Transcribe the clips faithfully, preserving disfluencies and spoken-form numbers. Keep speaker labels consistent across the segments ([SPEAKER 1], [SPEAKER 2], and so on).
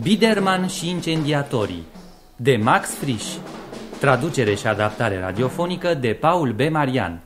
[SPEAKER 1] Biderman și incendiatorii, de Max Frisch. Traducere și adaptare radiofonică de Paul B. Marian.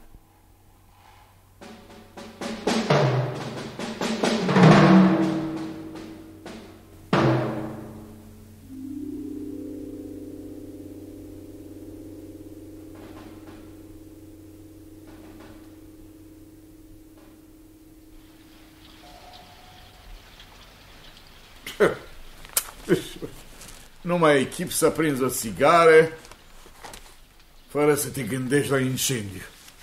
[SPEAKER 2] Nu mai ai chip să prinzi o țigare fără să te gândești la incendiu.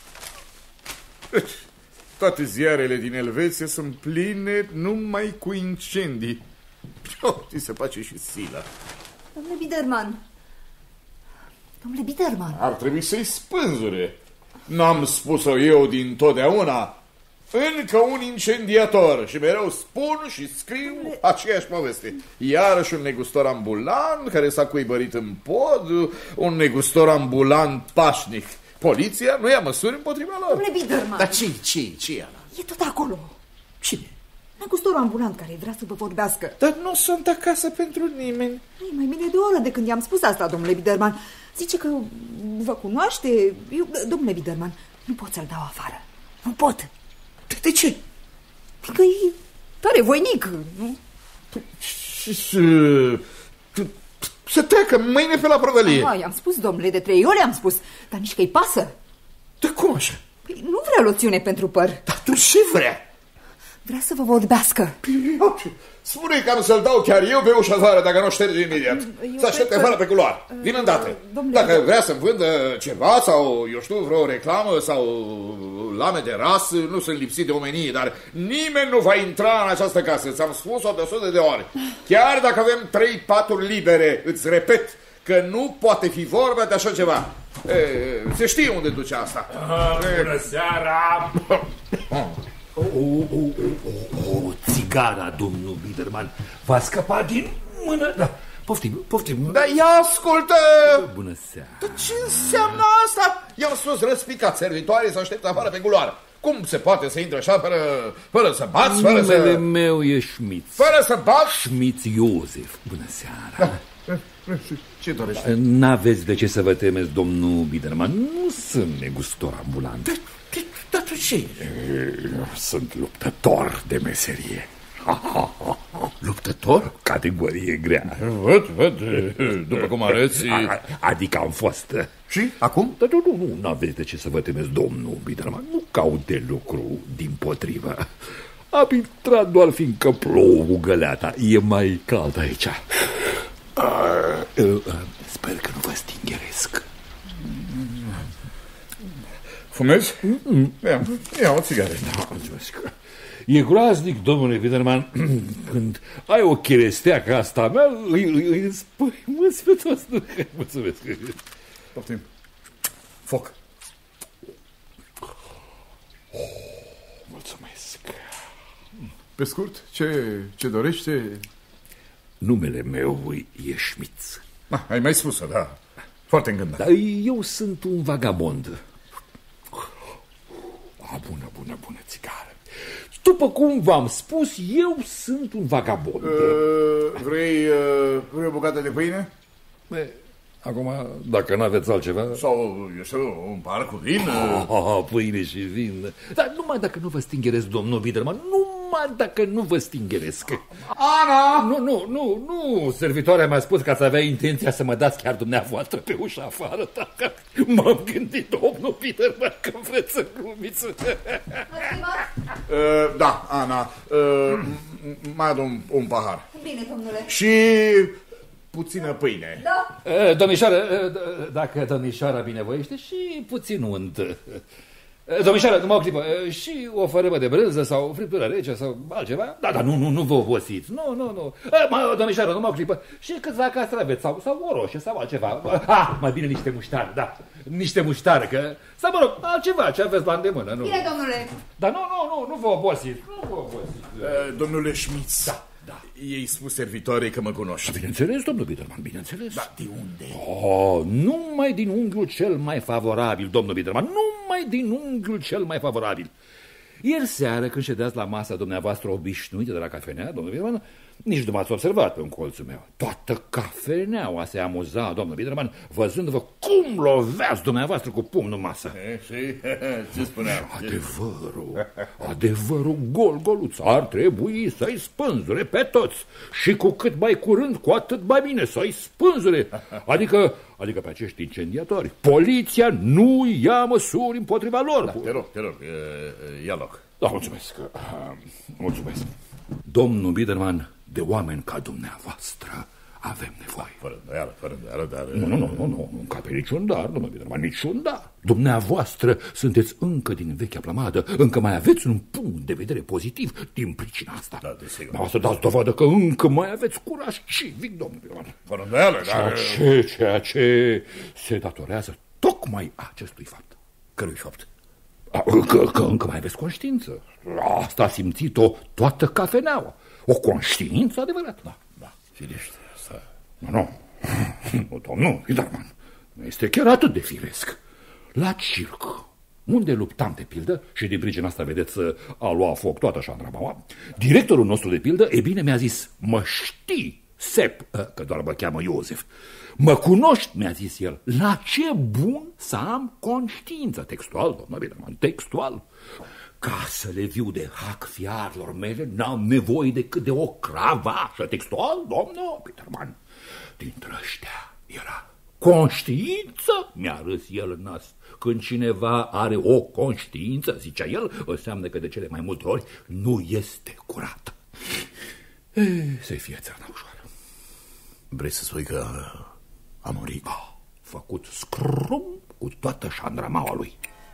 [SPEAKER 2] Toate ziarele din Elveția sunt pline numai cu incendii. Ți se face și sila.
[SPEAKER 3] Domnule Biderman, domnule Biderman,
[SPEAKER 2] ar trebui să-i spânzure. N-am spus-o eu din totdeauna. Încă un incendiator. Și mereu spun și scriu aceeași poveste. Iarăși un negustor ambulant care s-a cuibărit în pod. Un negustor ambulant pașnic. Poliția nu ia măsuri împotriva lor.
[SPEAKER 3] Domnule Biderman,
[SPEAKER 2] dar ce, ce, ce e ăla?
[SPEAKER 3] E tot acolo.
[SPEAKER 2] Cine?
[SPEAKER 3] Negustorul ambulant care vrea să vă vorbească.
[SPEAKER 2] Dar nu sunt acasă pentru nimeni.
[SPEAKER 3] E mai bine de o oră de când i-am spus asta, domnule Biderman. Zice că vă cunoaște. Eu, domnule Biderman, nu pot să-l dau afară. Nu pot.
[SPEAKER 2] De ce?
[SPEAKER 3] Că e tare voinic, nu?
[SPEAKER 2] Să treacă mâine pe la prăvălie.
[SPEAKER 3] Ah, i-am spus, domnule, de trei ori am spus. Dar nici că-i pasă.
[SPEAKER 2] De cum așa?
[SPEAKER 3] Păi nu vrea loțiune pentru păr.
[SPEAKER 2] Dar tu ce vrea?
[SPEAKER 3] Vrea să vă vorbească.
[SPEAKER 2] Spune că am să-l dau chiar eu pe ușa afară, dacă nu șterge imediat. Să aștepte afară pe culoar. Vin îndată. Dacă vrea să-mi vândă ceva sau, eu știu, vreo reclamă sau lame de ras, nu sunt lipsit de omenie, dar nimeni nu va intra în această casă. Ți-am spus-o de o sută de ori. Chiar dacă avem trei paturi libere, îți repet că nu poate fi vorba de așa ceva. E, se știe unde duce asta.
[SPEAKER 4] Bună seara! O, o, o, o, o țigara, domnul Biderman. V-a scăpat din mână. Da, poftim, poftim.
[SPEAKER 2] Dar ia ascultă!
[SPEAKER 4] Bună seara.
[SPEAKER 2] Dar ce înseamnă asta? I-am spus răspicat servitoare să aștepte afară pe culoar. Cum se poate să intre așa fără, fără să bați? Fără
[SPEAKER 4] Numele
[SPEAKER 2] să...
[SPEAKER 4] meu e Schmitz.
[SPEAKER 2] Fără să bați?
[SPEAKER 4] Schmitz Iosef. Bună seara.
[SPEAKER 2] Da. Ce dorești?
[SPEAKER 4] N-aveți de ce să vă temeți, domnul Biderman. Nu sunt negustor ambulant.
[SPEAKER 2] Dar da, tu ce?
[SPEAKER 4] Sunt luptător de meserie.
[SPEAKER 2] Luptător?
[SPEAKER 4] Categorie grea.
[SPEAKER 2] Văd, văd, după cum arăți.
[SPEAKER 4] Adică am fost.
[SPEAKER 2] Și? Acum?
[SPEAKER 4] Dar nu, nu, nu aveți de ce să vă temeți, domnul Biderman. Nu caut de lucru, dimpotrivă. Am intrat doar fiindcă plouă cu găleata. E mai cald aici. Sper că nu vă stingeresc.
[SPEAKER 2] Fumezi? Mm-mm. Ia, ia o țigară.
[SPEAKER 4] Da, mulțumesc. E groaznic, domnule Biderman, când ai o cherestea ca asta mea, îi, îi, îi spăimâți pe toți. Mulțumesc.
[SPEAKER 2] Poftim. Foc.
[SPEAKER 4] Oh, mulțumesc.
[SPEAKER 2] Pe scurt, ce, ce dorește?
[SPEAKER 4] Numele meu e Schmitz.
[SPEAKER 2] Ah, ai mai spus-o, da. Foarte îngândat.
[SPEAKER 4] Dar eu sunt un vagabond. A, bună, bună, bună țigară. După cum v-am spus, eu sunt un vagabond. Uh,
[SPEAKER 2] vrei, uh, vrei o bucată de pâine?
[SPEAKER 4] Be, acum, dacă n-aveți altceva...
[SPEAKER 2] Sau, eu știu, un par cu vin?
[SPEAKER 4] Oh, pâine și vin. Dar numai dacă nu vă stingeresc, domnul Biderman, numai dacă nu vă stingeresc.
[SPEAKER 2] Ana!
[SPEAKER 4] Nu, nu, nu, nu. Servitoarea mi-a spus că ați avea intenția să mă dați chiar dumneavoastră pe ușa afară. Dacă m-am gândit, domnul Biderman, că vreți să glumiți.
[SPEAKER 2] Uh, da, Ana, uh, mai adu un, un pahar.
[SPEAKER 3] Bine, domnule.
[SPEAKER 2] Și puțină pâine.
[SPEAKER 3] Da.
[SPEAKER 4] Uh, domnișoară, uh, dacă domnișoara binevoiește, și puțin unt. Uh, domnișoară, numai o clipă, uh, și o fărâmă de brânză sau friptură rece sau altceva. Da, da, nu, nu, nu vă obosiți. Nu, nu, nu. Uh, domnișoară, numai o clipă. Și câțiva castraveți sau, sau o roșie sau altceva. Ah, mai bine niște muștar, da. Niște muștar, că... Sau, mă rog, altceva ce aveți la îndemână, nu?
[SPEAKER 3] Bine, domnule.
[SPEAKER 4] Dar nu, nu, nu, nu vă obosiți. Nu vă obosiți.
[SPEAKER 2] Uh, domnule Schmitz.
[SPEAKER 4] Da. Da.
[SPEAKER 2] Ei spus servitoarei că mă cunoști.
[SPEAKER 4] Bineînțeles, domnul Biderman, bineînțeles.
[SPEAKER 2] Da, de unde?
[SPEAKER 4] Oh, numai din unghiul cel mai favorabil, domnul Biderman, numai din unghiul cel mai favorabil. Ieri seară, când ședeați la masa dumneavoastră obișnuită de la cafenea, domnul Biderman, Nici nu m-ați observat pe un colțul meu. Toată cafeneaua se amuza, domnul Biderman, văzându-vă cum loveați dumneavoastră cu pumnul în masă.
[SPEAKER 2] E, și ce spuneam?
[SPEAKER 4] Adevărul, adevărul gol-goluț ar trebui să-i spânzure pe toți. Și cu cât mai curând, cu atât mai bine să-i spânzure. Adică, adică pe acești incendiatori. Poliția nu ia măsuri împotriva lor.
[SPEAKER 2] Da, te rog, te rog, ia loc.
[SPEAKER 4] Da, mulțumesc. Mulțumesc. Domnul Biderman, de oameni ca dumneavoastră avem nevoie.
[SPEAKER 2] Fără îndoială, fără îndoială, dar...
[SPEAKER 4] Nu, nu, nu, nu, nu, nu cape niciun dar, domnul Biderman, niciun dar. Dumneavoastră sunteți încă din vechea plămadă, încă mai aveți un punct de vedere pozitiv din pricina asta.
[SPEAKER 2] Da, desigur.
[SPEAKER 4] Dar să dați dovadă că încă mai aveți curaj civic, domnul Biderman.
[SPEAKER 2] Fără îndoială, dar...
[SPEAKER 4] Ceea ce, ceea ce se datorează tocmai acestui fapt.
[SPEAKER 2] Cărui fapt?
[SPEAKER 4] Că, că încă mai aveți conștiință. Asta a simțit-o toată cafeneaua. O conștiință adevărată.
[SPEAKER 2] Da, da, firește asta.
[SPEAKER 4] Nu, nu, nu, domnul Biderman, nu este chiar atât de firesc. La circ, unde luptam de pildă, și din pricina asta, vedeți, a luat foc toată șandramaua, directorul nostru de pildă, e bine, mi-a zis, mă știi, Sep, că doar mă cheamă Iosef, mă cunoști, mi-a zis el, la ce bun să am conștiință. Textual, domnul Biderman, textual. Ca să le viu de hac fiarelor mele, n-am nevoie decât de o cravașă. Textual, domnul Biderman. Dintre ăștia era conștiință, mi-a râs el în nas. Când cineva are o conștiință, zicea el, înseamnă că de cele mai multe ori nu este curată. Să-i fie țarna ușoară.
[SPEAKER 2] Vrei să spui că a murit?
[SPEAKER 4] A făcut scrum cu toată șandramaua lui.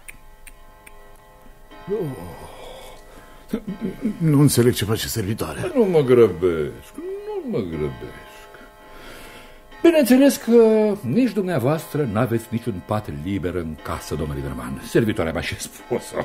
[SPEAKER 2] Oh. Nu înțeleg ce face servitoarea.
[SPEAKER 4] Nu mă grăbesc, nu mă grăbesc. Bineînțeles că nici dumneavoastră n-aveți niciun pat liber în casă, domnule Biderman. Servitoarea mea și spus-o.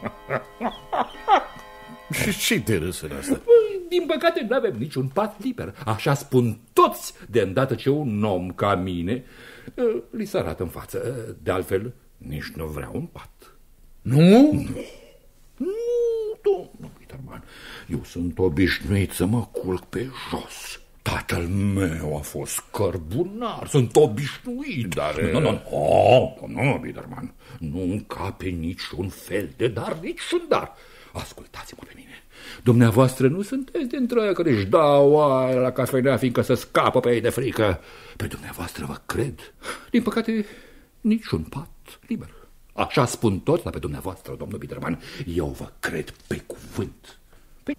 [SPEAKER 2] Și ce te râs în asta?
[SPEAKER 4] Din păcate nu avem niciun pat liber. Așa spun toți de îndată ce un om ca mine li se arată în față. De altfel, nici nu vreau un pat.
[SPEAKER 2] Nu?
[SPEAKER 4] Nu, nu, domnul Biderman. Eu sunt obișnuit să mă culc pe jos. Tatăl meu a fost cărbunar, sunt obișnuit.
[SPEAKER 2] Dar...
[SPEAKER 4] Nu, nu, nu, domnul Biderman, nu încape niciun fel de dar, niciun dar. Ascultați-mă pe mine. Dumneavoastră nu sunteți dintre aia care își dau aia la cafenea fiindcă să scapă pe ei de frică. Pe dumneavoastră vă cred. Din păcate, niciun pat liber. Așa spun toți, dar pe dumneavoastră, domnul Biderman, eu vă cred pe cuvânt. Pe...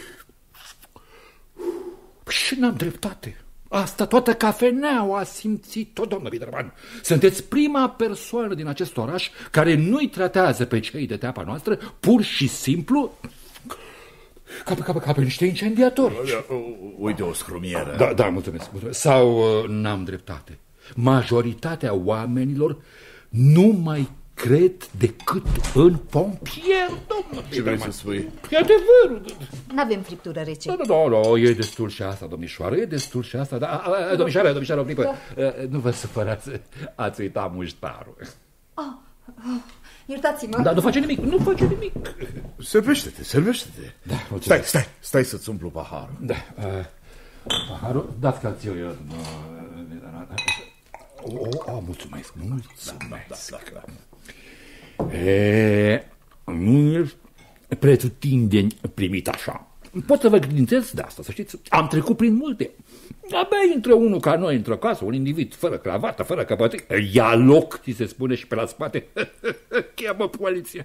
[SPEAKER 4] Și n-am dreptate. Asta toată cafeneaua a simțit-o, domnul Biderman. Sunteți prima persoană din acest oraș care nu-i tratează pe cei de teapa noastră pur și simplu ca pe, ca pe, ca pe niște incendiatori.
[SPEAKER 2] Uite o scrumieră.
[SPEAKER 4] Da, da, mulțumesc, mulțumesc. Sau uh, n-am dreptate. Majoritatea oamenilor nu mai cred decât în pompier, domnul.
[SPEAKER 2] Ce vrei să spui?
[SPEAKER 4] E adevărul.
[SPEAKER 3] N-avem friptură rece.
[SPEAKER 4] Da, da, da, da, e destul și asta, domnișoară, e destul și asta. Da, domnișoară, domnișoară, o clipă. Da. Nu vă supărați, ați uitat muștarul.
[SPEAKER 3] Oh, oh, iertați-mă.
[SPEAKER 4] Da, nu face nimic, nu face nimic.
[SPEAKER 2] Servește-te, servește-te.
[SPEAKER 4] Da, mulțumesc.
[SPEAKER 2] Stai, stai, stai să-ți umplu paharul.
[SPEAKER 4] Da, uh, paharul, dați că ți-o eu. Oh, oh, mulțumesc, mulțumesc. Da, da, da, da. E, nu e pretutindeni primit așa. Pot să vă credințez de asta, să știți. Am trecut prin multe. Abia intră unul ca noi într-o casă, un individ fără cravată, fără căpătâi. Ia loc, ți se spune și pe la spate. Cheamă poliția.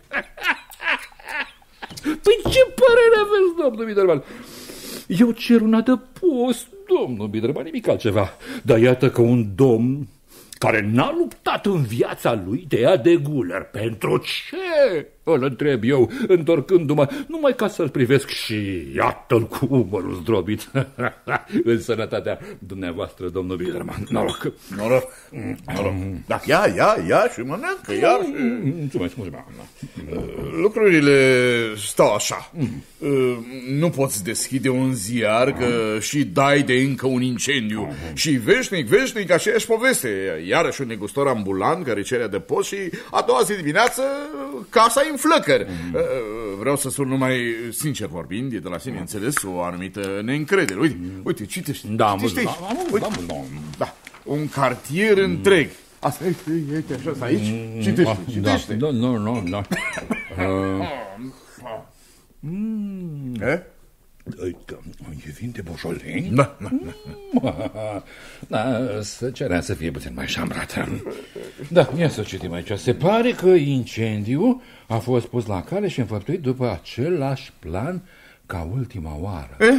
[SPEAKER 4] Păi ce părere aveți, domnul Biderman? Eu cer un adăpost, domnul Biderman, nimic altceva. Dar iată că un domn care n-a luptat în viața lui de ea de guler. Pentru ce? Îl întreb eu, întorcându-mă, numai ca să-l privesc și iată-l cu umărul zdrobit. În sănătatea dumneavoastră, domnul Biderman. Noroc.
[SPEAKER 2] Noroc. Noroc. Da, ia, ia, ia și mănâncă, iar și...
[SPEAKER 4] Mulțumesc, mulțumesc.
[SPEAKER 2] Lucrurile stau așa. Nu poți deschide un ziar că și dai de încă un incendiu. Și veșnic, veșnic, aceeași poveste. Iarăși un negustor ambulant care cere adăpost și a doua zi dimineață casa în flăcări. Mm. Vreau să sun numai sincer vorbind, e de la sine înțeles o anumită neîncredere. Uite, mm. uite, citește.
[SPEAKER 4] Da,
[SPEAKER 2] citește
[SPEAKER 4] da, da, da, da,
[SPEAKER 2] da, un cartier mm. întreg. Asta e, uite, așa, aici. Mm. Citește, citește.
[SPEAKER 4] Da, nu, nu, da. E vin de Beaujolais?
[SPEAKER 2] Da, da, da.
[SPEAKER 4] Da, să cerea să fie puțin mai șambrată. Da, ia să citim aici. Se pare că incendiul a fost pus la cale și înfăptuit după același plan ca ultima oară.
[SPEAKER 2] Eh?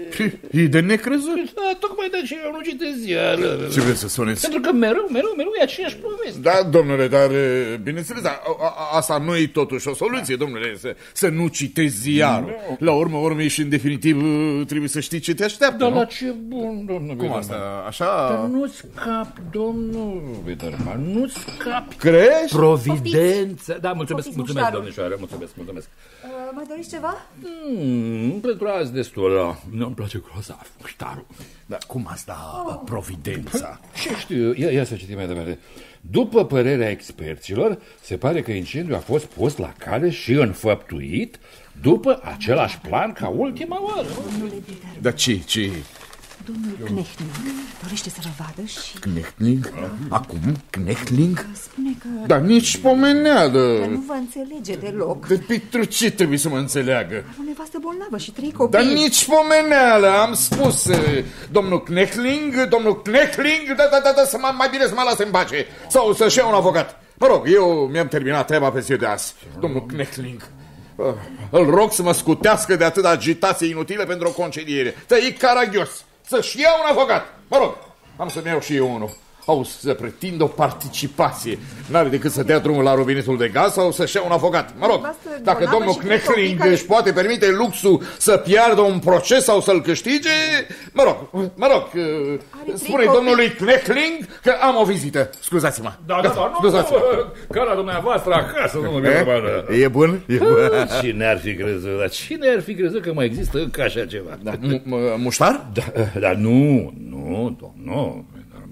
[SPEAKER 2] E de necrezut.
[SPEAKER 4] Da, tocmai de aceea eu nu citesc ziară.
[SPEAKER 2] Ce vreți să spuneți?
[SPEAKER 4] Pentru că mereu, mereu, mereu e aceeași poveste.
[SPEAKER 2] Da, domnule, dar bineînțeles, a, a, asta nu e totuși o soluție, da. domnule, să, să nu citezi ziarul. No. La urmă, urmă și în definitiv trebuie să știi ce te așteaptă.
[SPEAKER 4] Dar
[SPEAKER 2] nu?
[SPEAKER 4] la ce bun, domnule.
[SPEAKER 2] Cum asta? Așa?
[SPEAKER 4] Dar nu scapi, domnul Biderman, nu scapi.
[SPEAKER 2] Crești?
[SPEAKER 4] Providență. Da, mulțumesc,
[SPEAKER 3] Poftiți,
[SPEAKER 4] mulțumesc,
[SPEAKER 3] muștarul.
[SPEAKER 4] domnișoară, mulțumesc, mulțumesc.
[SPEAKER 3] Uh, mai doriți ceva?
[SPEAKER 4] Hmm, pentru azi destul. Nu-mi place grozav, muștarul.
[SPEAKER 2] Da, cum asta, oh. providența?
[SPEAKER 4] Ce știu, ia, ia să citim mai departe. După părerea experților, se pare că incendiul a fost pus la cale și înfăptuit după același plan ca ultima oară.
[SPEAKER 3] Domnule Biderman.
[SPEAKER 2] Dar ce, ce?
[SPEAKER 3] Domnul Knechtling dorește să vă vadă și...
[SPEAKER 2] Knechtling? Acum? Knechtling?
[SPEAKER 3] Spune că...
[SPEAKER 2] Dar nici pomeneală.
[SPEAKER 3] Că nu vă înțelege deloc.
[SPEAKER 2] De pentru ce trebuie să mă înțeleagă?
[SPEAKER 3] Are o nevastă bolnavă și trei copii.
[SPEAKER 2] Dar nici pomeneală, am spus. Domnul Knechtling, domnul Knechtling, da, da, da, da, să mai bine să mă lase în pace. Sau să-și ia un avocat. Mă rog, eu mi-am terminat treaba pe ziua de azi. Domnul Knechtling, îl rog să mă scutească de atâta agitație inutilă pentru o concediere. Tăi caragios. Să-și ia un avocat. Mă rog, am să-mi iau și eu unul. Auzi, să pretind o participație. N-are decât să dea drumul la robinetul de gaz sau să-și ia un avocat. Mă rog, dacă domnul Knechtling care... își poate permite luxul să piardă un proces sau să-l câștige, mă rog, mă rog, spune domnului Knechtling că am o vizită. Scuzați-mă.
[SPEAKER 4] Da, da, da, nu, nu, ca la dumneavoastră acasă, domnule.
[SPEAKER 2] E bun? E bun.
[SPEAKER 4] Cine ar fi crezut, dar cine ar fi crezut că mai există încă așa ceva?
[SPEAKER 2] Muștar?
[SPEAKER 4] Dar nu, nu, domnul.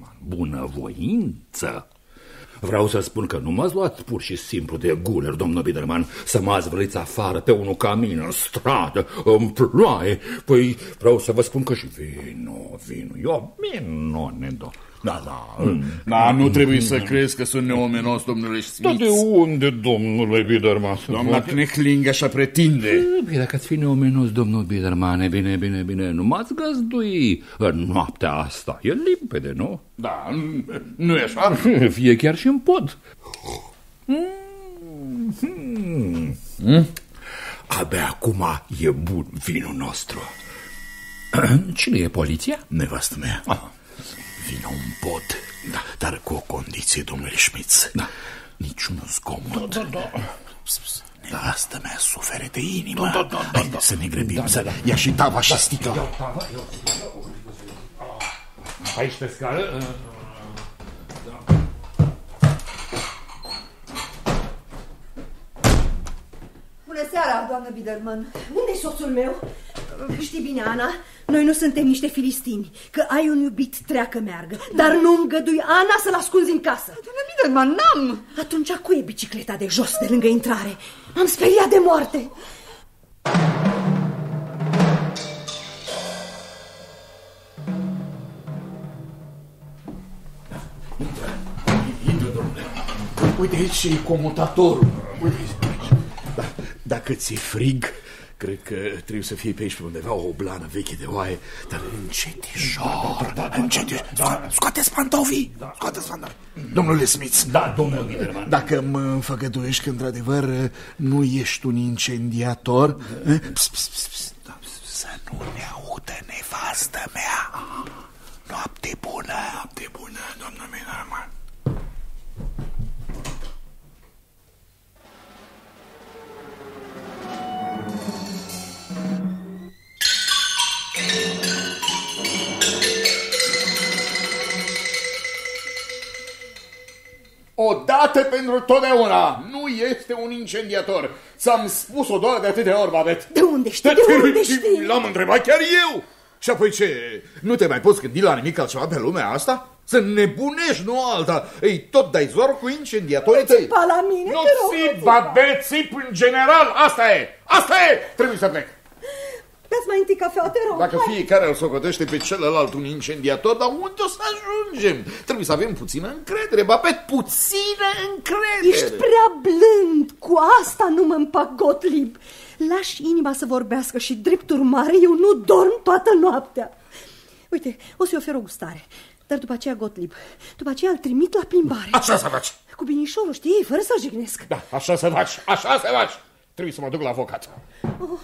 [SPEAKER 4] Bunăvoință. Vreau să spun că nu m-ați luat pur și simplu de guler, domnul Biderman, să mă zvăliți afară pe unul camin, în stradă, în ploaie. Păi vreau să vă spun că și vino, vino, eu minune, do.
[SPEAKER 2] Da, da, mm. da, nu trebuie să crezi că sunt neomenos, domnule Smith.
[SPEAKER 4] Dar de unde, domnule Biderman?
[SPEAKER 2] Doamna Knechtling așa pretinde.
[SPEAKER 4] Bine, dacă ați fi neomenos, domnul Biderman, e bine, bine, bine, nu m-ați găzdui în noaptea asta. E limpede, nu?
[SPEAKER 2] Da, nu e așa?
[SPEAKER 4] Fie chiar și în pod. Mm. Mm. Abia acum e bun vinul nostru. Cine e poliția?
[SPEAKER 2] Nevastă mea.
[SPEAKER 4] Ah.
[SPEAKER 2] Vină un pod, da, dar cu o condiție, domnule Schmitz.
[SPEAKER 4] Da.
[SPEAKER 2] Niciun zgomot.
[SPEAKER 4] Da, da, da.
[SPEAKER 2] Nevastă mea sufere de inimă.
[SPEAKER 4] Da, da, da, da,
[SPEAKER 2] Hai,
[SPEAKER 4] da.
[SPEAKER 2] să ne grăbim,
[SPEAKER 4] Da,
[SPEAKER 2] să
[SPEAKER 4] da, da.
[SPEAKER 2] ia și tava și sticla.
[SPEAKER 4] Ia tava, ia. Aici pe scară. Da.
[SPEAKER 3] Bună seara, doamnă Biderman.
[SPEAKER 5] Unde-i soțul meu? Știi bine, Ana, noi nu suntem niște filistini. Că ai un iubit, treacă meargă. Dar nu îngădui, Ana, să-l ascunzi în casă.
[SPEAKER 3] Doamnă Biderman, n-am.
[SPEAKER 5] Atunci cu e bicicleta de jos, de lângă intrare? M-am speriat de moarte.
[SPEAKER 2] Intră, intră, domnule. Uite aici și comutatorul. Uite aici. Da, dacă ți-e frig, cred că trebuie să fie pe aici pe undeva o blană veche de oaie, dar încetișor, da, da, încetișor. Da, da. Scoateți pantofii, da. Scoateți pantofii. Domnule Smith,
[SPEAKER 4] Da, domnul Biderman.
[SPEAKER 2] dacă mă înfăgăduiești că într-adevăr nu ești un incendiator, da. Pst, pst, pst, pst, să nu ne audă nevastă mea. Noapte bună. Noapte bună, domnul Biderman. Odată pentru totdeauna, nu este un incendiator. Ți-am spus-o doar de atâtea ori, Babet.
[SPEAKER 5] De unde știi? De unde știi?
[SPEAKER 2] L-am întrebat chiar eu. Și apoi ce? Nu te mai poți gândi la nimic altceva pe lumea asta? Să nebunești, nu alta. Ei, tot dai zor cu incendiatorii tăi.
[SPEAKER 5] Țipa la mine,
[SPEAKER 2] Nu
[SPEAKER 5] te rog,
[SPEAKER 2] țip, babet, țip în general. Asta e, asta e. Trebuie să plec.
[SPEAKER 5] Dați mai întâi cafea, te rog.
[SPEAKER 2] Dacă
[SPEAKER 5] hai.
[SPEAKER 2] fiecare îl socotește pe celălalt un incendiator, dar unde o să ajungem? Trebuie să avem puțină încredere, babet, puțină încredere.
[SPEAKER 5] Ești prea blând, cu asta nu mă împac, Gottlieb. Lași inima să vorbească și, drept urmare, eu nu dorm toată noaptea. Uite, o să-i ofer o gustare, dar după aceea, Gottlieb, după aceea îl trimit la plimbare.
[SPEAKER 2] Așa să faci.
[SPEAKER 5] Cu binișorul, știi, fără să jignesc.
[SPEAKER 2] Da, așa să faci, așa să faci. Trebuie să mă duc la avocat.
[SPEAKER 5] Oh.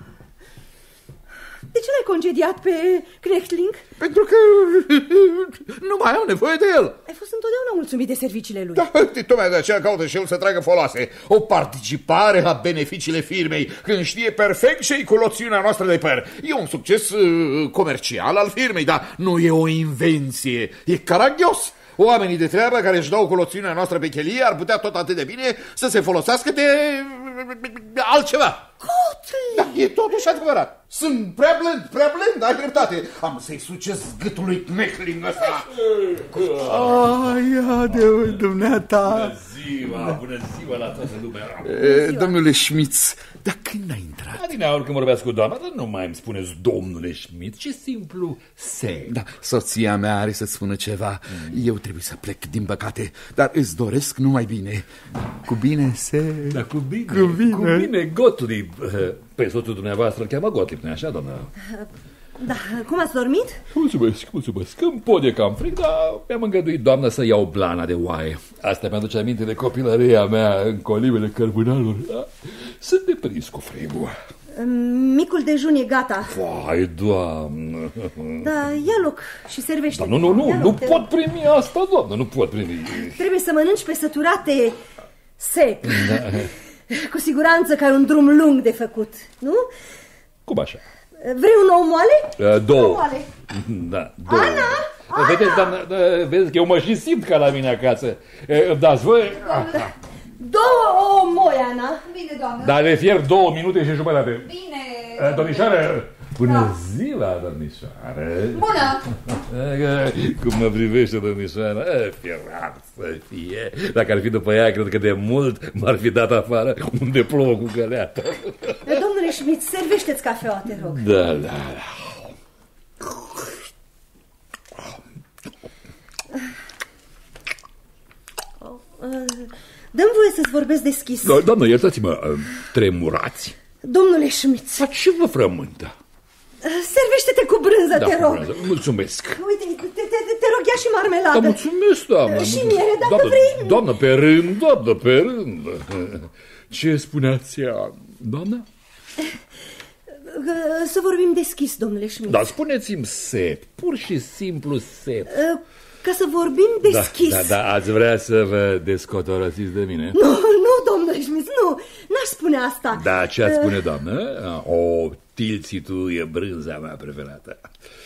[SPEAKER 5] De ce l-ai concediat pe Knechtling?
[SPEAKER 2] Pentru că nu mai au nevoie de el.
[SPEAKER 5] Ai fost întotdeauna mulțumit de serviciile lui.
[SPEAKER 2] Da, tocmai de aceea caută și el să tragă foloase. O participare la beneficiile firmei, când știe perfect ce-i cu loțiunea noastră de păr. E un succes uh, comercial al firmei, dar nu e o invenție. E caragios. Oamenii de treabă care își dau cu loțiunea noastră pe chelie ar putea tot atât de bine să se folosească de altceva. Da, e totuși adevărat. Sunt prea blând, prea blând, ai dreptate. Am să-i sucesc gâtului Knechtling ăsta.
[SPEAKER 6] Aia de dumneata.
[SPEAKER 4] Bună ziua, bună ziua la toată lumea.
[SPEAKER 6] E, domnule Schmitz, dar când ai intrat?
[SPEAKER 4] Adineauri când vorbeați cu doamna, dar nu mai îmi spuneți domnule Schmitz, ce simplu se.
[SPEAKER 6] Da, soția mea are să spună ceva. Mm. Eu trebuie să plec, din păcate, dar îți doresc numai bine. Cu bine se...
[SPEAKER 4] Da, cu bine,
[SPEAKER 6] cu bine,
[SPEAKER 4] cu bine Gottlieb. Pe soțul dumneavoastră îl cheamă Gottlieb, nu-i așa, doamnă?
[SPEAKER 5] Da, cum ați dormit?
[SPEAKER 4] Mulțumesc, mulțumesc. Îmi pot e cam fric, dar mi-am îngăduit, doamnă, să iau blana de oaie. Asta mi-aduce aminte de copilăria mea în colivele cărbunelor. Da? Sunt deprins cu frigul.
[SPEAKER 5] Micul dejun e gata.
[SPEAKER 4] Vai, doamnă.
[SPEAKER 5] Da, ia loc și servește.
[SPEAKER 4] Dar nu, nu, nu, nu pot primi asta, doamnă, nu pot primi.
[SPEAKER 5] Trebuie să mănânci pe săturate, Sep. Da. Cu siguranță că ai un drum lung de făcut, nu?
[SPEAKER 4] Cum așa?
[SPEAKER 5] Vrei un ou moale?
[SPEAKER 4] Uh, două.
[SPEAKER 5] Moale.
[SPEAKER 4] Da, două.
[SPEAKER 5] Ana? Ana?
[SPEAKER 4] Vedeți, doamnă, vezi că eu mă și simt ca la mine acasă. Îmi dați voi?
[SPEAKER 5] Două ouă moi, Ana.
[SPEAKER 3] Bine, doamnă.
[SPEAKER 4] Dar le fierb două minute și jumătate.
[SPEAKER 3] Bine.
[SPEAKER 4] Domnișoară, bună
[SPEAKER 3] Da.
[SPEAKER 4] ziua, domnișoară.
[SPEAKER 3] Bună.
[SPEAKER 4] Cum mă privește, domnișoară? Firat să fie. Dacă ar fi după ea, cred că de mult m-ar fi dat afară unde plouă cu găleată.
[SPEAKER 5] Domnule Schmitz, servește-ți cafeaua, te rog.
[SPEAKER 4] Da, da, da.
[SPEAKER 5] Dă-mi voie să-ți vorbesc deschis.
[SPEAKER 4] Do Doamnă, iertați-mă, tremurați?
[SPEAKER 5] Domnule Schmitz.
[SPEAKER 4] Dar ce vă frământă?
[SPEAKER 5] Servește-te cu brânză,
[SPEAKER 4] Da,
[SPEAKER 5] te rog.
[SPEAKER 4] brânză. Mulțumesc.
[SPEAKER 5] Uite, te, te, te rog, ia și marmeladă.
[SPEAKER 4] Da, mulțumesc, doamnă.
[SPEAKER 5] Și miere, dacă
[SPEAKER 4] doamnă,
[SPEAKER 5] vrei.
[SPEAKER 4] Doamnă, pe rând, doamnă, pe rând. Ce spuneați, doamnă?
[SPEAKER 5] Să vorbim deschis, domnule Schmitz.
[SPEAKER 4] Da, spuneți-mi Sep, pur și simplu Sep.
[SPEAKER 5] Ca să vorbim deschis.
[SPEAKER 4] Da, da, da, ați vrea să vă descotorăsiți de mine?
[SPEAKER 5] Nu, nu, domnule Schmitz, nu, n-aș spune asta.
[SPEAKER 4] Da, ce ați spune, doamnă? O, tilțitul e brânza mea preferată.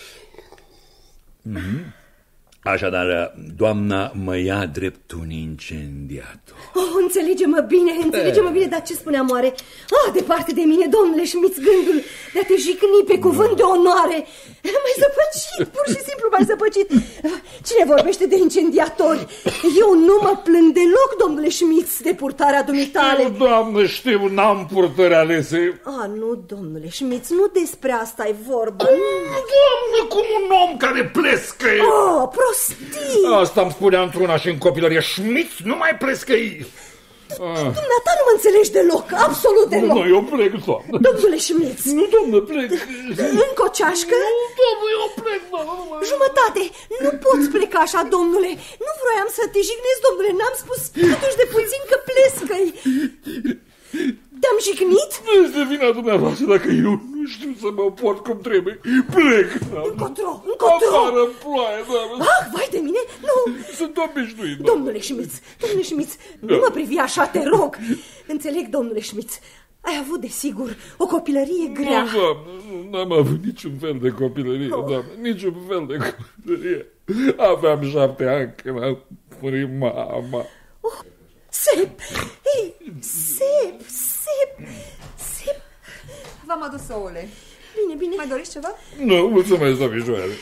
[SPEAKER 4] Mm-hmm. Așadar, doamna mă ia drept un incendiator.
[SPEAKER 5] Oh, înțelege-mă bine, înțelege-mă bine, dar ce spuneam oare? Ah, departe de mine, domnule Schmitz, gândul de a te jicni pe cuvânt de onoare. Mai zăpăcit, pur și simplu mai zăpăcit. Cine vorbește de incendiatori? Eu nu mă plâng deloc, domnule Schmitz, de purtarea dumitale.
[SPEAKER 4] Știu, doamnă, știu, n-am purtări alese.
[SPEAKER 5] Ah, nu, domnule Schmitz, nu despre asta e vorba.
[SPEAKER 4] Doamne, cum un om care plescă.
[SPEAKER 5] Oh, prostii!
[SPEAKER 4] Asta îmi spunea într-una și în copilărie. Schmitz, nu mai plescăi.
[SPEAKER 5] Ah. Dumneata nu mă înțelegi deloc, absolut deloc.
[SPEAKER 4] Nu, eu plec, doamnă.
[SPEAKER 5] Domnule Schmitz.
[SPEAKER 4] Nu, doamnă, plec.
[SPEAKER 5] Încă o ceașcă?
[SPEAKER 4] Nu, doamnă, eu plec, doamnă.
[SPEAKER 5] Jumătate. Nu poți pleca așa, domnule. Nu vroiam să te jignesc, domnule. N-am spus totuși de puțin că plescă-i. Te-am jignit?
[SPEAKER 4] Nu este vina dumneavoastră dacă eu nu știu să mă port cum trebuie. Plec, doamnă.
[SPEAKER 5] Încotro, încotro.
[SPEAKER 4] Afară în ploaie, doamnă.
[SPEAKER 5] Ah, vai de mine, nu.
[SPEAKER 4] Sunt obișnuit, doamnă.
[SPEAKER 5] Domnule Schmitz, domnule Schmitz, nu mă privi așa, te rog. Înțeleg, domnule Schmitz. Ai avut, desigur, o copilărie grea.
[SPEAKER 4] Nu, doamnă, n-am avut niciun fel de copilărie, oh. doamnă. Niciun fel de copilărie. Aveam șapte ani când a murit mama.
[SPEAKER 5] Oh, Sep! Ei, Sep, Sep, Sep.
[SPEAKER 3] V-am adus ouăle.
[SPEAKER 5] Bine, bine.
[SPEAKER 3] Mai doriți ceva?
[SPEAKER 4] Nu, mulțumesc, domnișoare.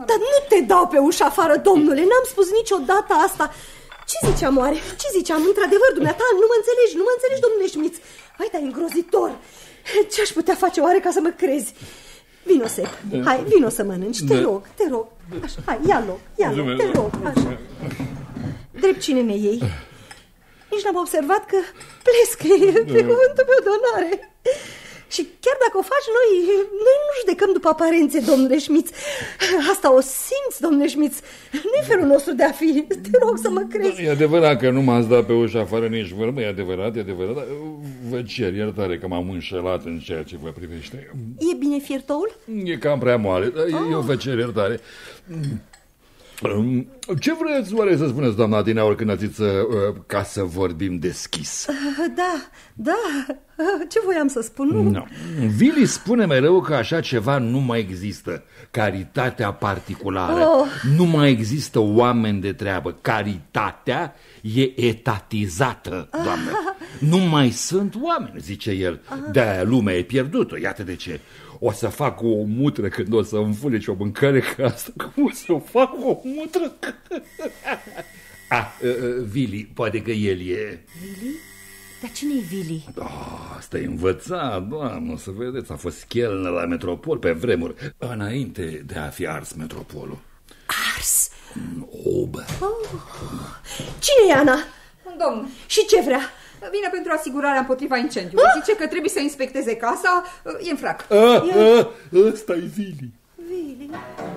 [SPEAKER 5] Dar nu te dau pe ușa afară, domnule, n-am spus niciodată asta. Ce ziceam oare? Ce ziceam? Într-adevăr, dumneata, nu mă înțelegi, nu mă înțelegi, domnule Schmitz. Hai, dar e îngrozitor. Ce-aș putea face oare ca să mă crezi? Vino, Sep, hai, vino să mănânci, te rog, te rog. Așa, hai, ia loc, ia loc, te rog, așa. Drept cine ne iei? Nici n-am observat că plescă pe cuvântul meu de onoare. Și chiar dacă o faci, noi, noi nu judecăm după aparențe, domnule Schmitz. Asta o simți, domnule Schmitz. Nu-i felul nostru de a fi. Te rog să mă crezi.
[SPEAKER 4] E adevărat că nu m-ați dat pe ușa afară nici vorbă, e adevărat, e adevărat, dar vă cer iertare că m-am înșelat în ceea ce vă privește.
[SPEAKER 5] E bine fiertoul?
[SPEAKER 4] E cam prea moale, dar oh. eu vă cer iertare. Ce vreți oare să spuneți, doamna Adinaur, când ați zis ca să vorbim deschis?
[SPEAKER 5] Da, da, ce voiam să spun? Nu.
[SPEAKER 4] No. Vili spune mereu că așa ceva nu mai există. Caritatea particulară. Oh. Nu mai există oameni de treabă. Caritatea e etatizată, doamnă. Ah. Nu mai sunt oameni, zice el. Ah. De-aia lumea e pierdută, iată de ce. O să fac o mutră când o să înfuleci o mâncare ca asta. Cum o să fac o mutră? Ah, uh, Vili, poate că el e...
[SPEAKER 5] Vili? Dar cine e Vili?
[SPEAKER 4] Oh, asta e învățat, doamnă, o să vedeți. A fost chelner la Metropol pe vremuri, înainte de a fi ars Metropolul.
[SPEAKER 5] Ars?
[SPEAKER 4] Obă.
[SPEAKER 5] Oh. Cine e Ana?
[SPEAKER 3] Un domn.
[SPEAKER 5] Și ce vrea?
[SPEAKER 3] Vine pentru asigurarea împotriva incendiului. Ah! Zice că trebuie să inspecteze casa. E în frac.
[SPEAKER 4] Ăsta-i Vili.
[SPEAKER 5] Vili.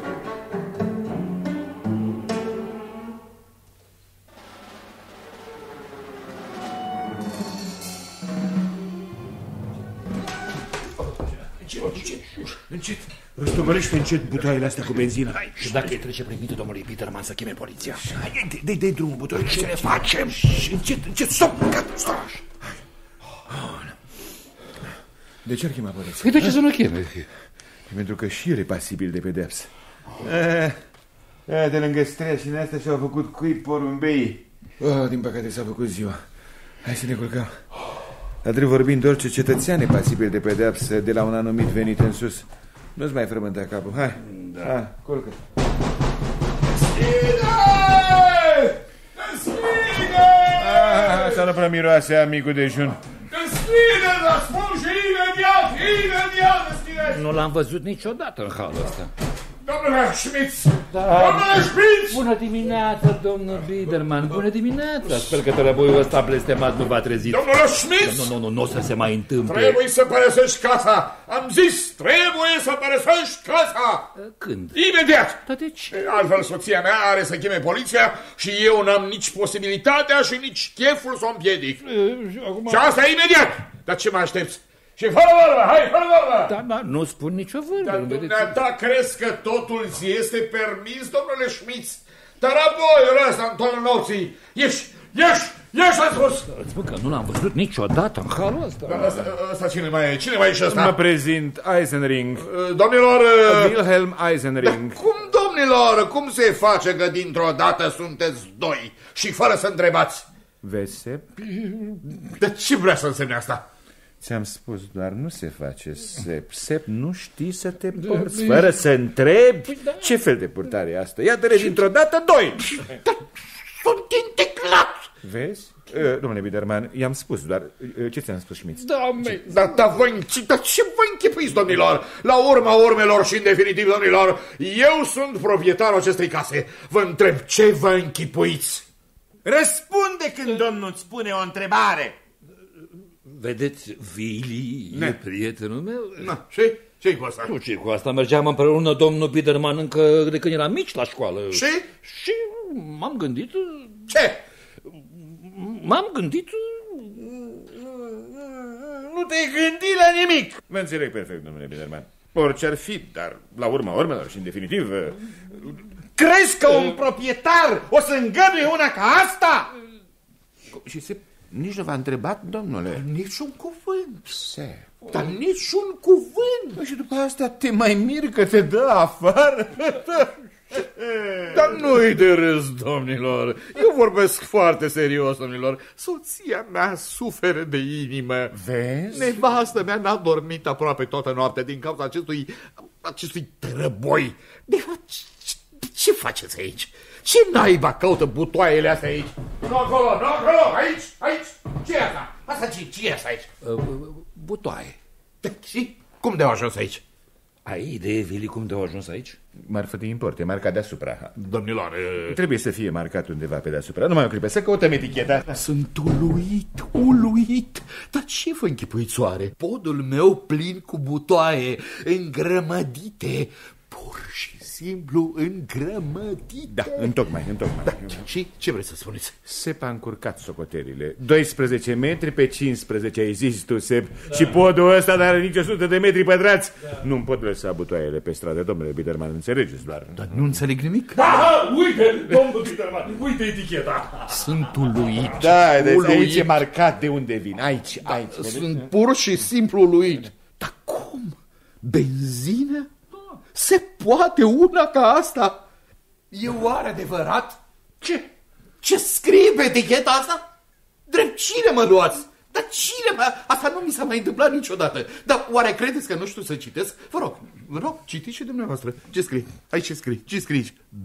[SPEAKER 2] Încet, încet. Răstogălești pe încet butoaiele astea cu benzină.
[SPEAKER 6] Și dacă îi trece prin minte domnului Peterman să cheme poliția?
[SPEAKER 2] Hai, dă-i drumul butoaiele.
[SPEAKER 6] Ce ne facem?
[SPEAKER 2] Încet, încet, stop, stop. De ce ar chema poliția?
[SPEAKER 4] Păi de ce să nu cheme?
[SPEAKER 2] Pentru că și el e pasibil de pedepsă. De lângă streașile astea și-au făcut cui porumbei. Oh, din păcate s-a făcut ziua. Hai să ne culcăm. La drept vorbind, orice cetățean e pasibil de pedepsă de la un anumit venit în sus. Nu-ți mai frământa capul. Hai, da. Hai, culcă. Deschide! Deschide! Ah, să nu prea miroase amicul dejun. Deschide, vă spun și imediat, imediat deschide!
[SPEAKER 4] Nu l-am văzut niciodată în halul ăsta.
[SPEAKER 2] Domnule Schmitz! Da. Domnule Schmitz!
[SPEAKER 4] Bună dimineața, domnul Biederman, bună dimineața! Sper că tărăboiul ăsta blestemat nu v-a trezit.
[SPEAKER 2] Domnule Schmitz!
[SPEAKER 4] Nu, nu, nu, nu o să se mai întâmple.
[SPEAKER 2] Trebuie să părăsești casa! Am zis, trebuie să părăsești casa!
[SPEAKER 4] Când?
[SPEAKER 2] Imediat!
[SPEAKER 4] Dar de ce?
[SPEAKER 2] Altfel soția mea are să cheme poliția și eu n-am nici posibilitatea și nici cheful să o împiedic. E, acum... Și asta imediat! Dar ce mă aștepți? Și fără vorbă, hai, fără vorbă!
[SPEAKER 4] Da, da, nu spun nicio vorbă.
[SPEAKER 2] Dar dumneata crezi că totul ți este permis, domnule Schmitz? Dar aboiul ăsta în tonul nopții, ieși, ieși, ieși, am spus!
[SPEAKER 4] Îți spun că nu l-am văzut niciodată în halul ăsta.
[SPEAKER 2] Da, ăsta, ăsta cine mai e? Cine mai e și ăsta?
[SPEAKER 7] Mă prezint, Eisenring.
[SPEAKER 2] Domnilor...
[SPEAKER 7] Wilhelm Eisenring.
[SPEAKER 2] Cum, domnilor, cum se face că dintr-o dată sunteți doi și fără să întrebați?
[SPEAKER 7] Vezi, Sep?
[SPEAKER 2] De ce vrea să însemne asta?
[SPEAKER 7] Ți-am spus, doar nu se face, Sep. Sep, nu știi să te porți fără să întrebi. Ce fel de purtare e asta? Iată-le dintr-o dată doi.
[SPEAKER 2] Sunt indignat.
[SPEAKER 7] Vezi? Domnule Biederman, i-am spus, doar ce ți-am spus, Schmitz?
[SPEAKER 2] Doamne, dar da, voi, da, ce vă închipuiți, domnilor? La urma urmelor și în definitiv, domnilor, eu sunt proprietarul acestei case. Vă întreb, ce vă închipuiți?
[SPEAKER 8] Răspunde când domnul îți spune o întrebare.
[SPEAKER 4] Vedeți, Vili e prietenul meu.
[SPEAKER 2] Na, și? Ce-i cu asta?
[SPEAKER 4] Nu, ce cu asta? Mergeam împreună, domnul Biederman, încă de când eram mici la școală.
[SPEAKER 2] Și?
[SPEAKER 4] Și m-am gândit...
[SPEAKER 2] Ce?
[SPEAKER 4] M-am gândit...
[SPEAKER 8] Nu te-ai gândit la nimic.
[SPEAKER 7] Vă înțeleg perfect, domnule Biederman. Orice ar fi, dar la urma urmelor și în definitiv...
[SPEAKER 8] Crezi că un proprietar o să îngăduie una ca asta?
[SPEAKER 7] Și se... Nici nu v-a întrebat, domnule?
[SPEAKER 2] Niciun cuvânt.
[SPEAKER 7] Se...
[SPEAKER 2] Dar niciun cuvânt.
[SPEAKER 7] Și după asta te mai miri că te dă afară?
[SPEAKER 2] Dar nu-i de râs, domnilor. Eu vorbesc foarte serios, domnilor. Soția mea suferă de inimă.
[SPEAKER 7] Vezi?
[SPEAKER 2] Nevastă mea n-a dormit aproape toată noaptea din cauza acestui, acestui tărăboi. De fapt,
[SPEAKER 6] Ce faceți aici? Ce naiba caută butoaiele astea aici?
[SPEAKER 2] Nu acolo, nu acolo, aici, aici. Ce e asta?
[SPEAKER 6] Asta ce, ce e asta aici? Uh, butoaie. Și cum de-au ajuns aici?
[SPEAKER 4] Ai idee, Vili, cum de-au ajuns aici?
[SPEAKER 7] Marfă de import, e marcat deasupra.
[SPEAKER 2] Domnilor,
[SPEAKER 7] trebuie să fie marcat undeva pe deasupra. Numai o clipă, să căutăm eticheta.
[SPEAKER 6] Sunt uluit, uluit. Dar ce vă închipuiți oare? Podul meu plin cu butoaie îngrămădite, pur și simplu îngrămădite.
[SPEAKER 7] Da, întocmai, întocmai.
[SPEAKER 6] Da. Și ce vreți să spuneți?
[SPEAKER 7] Sep a încurcat socotelile. doisprezece metri pe cincisprezece, ai zis tu, Sep. Da. Și podul ăsta nu are nici o sută de metri pătrați. Da. Nu-mi pot lăsa butoaiele pe stradă, domnule Biderman, înțelegeți doar.
[SPEAKER 6] Dar nu înțeleg nimic.
[SPEAKER 2] Da, uite, domnul Biderman, uite eticheta.
[SPEAKER 6] Sunt uluit.
[SPEAKER 7] Da, deci aici e marcat de unde vin. Aici,
[SPEAKER 6] da,
[SPEAKER 7] aici.
[SPEAKER 6] Sunt pur și simplu uluit. Dar cum? Benzină? Se poate una ca asta? E oare adevărat? Ce? Ce scrie pe eticheta asta? Drept cine mă luați? Dar cine mă... Asta nu mi s-a mai întâmplat niciodată. Dar oare credeți că nu știu să citesc? Vă rog, vă rog, citiți și dumneavoastră. Ce scrie? Aici ce scrie? Ce scrie?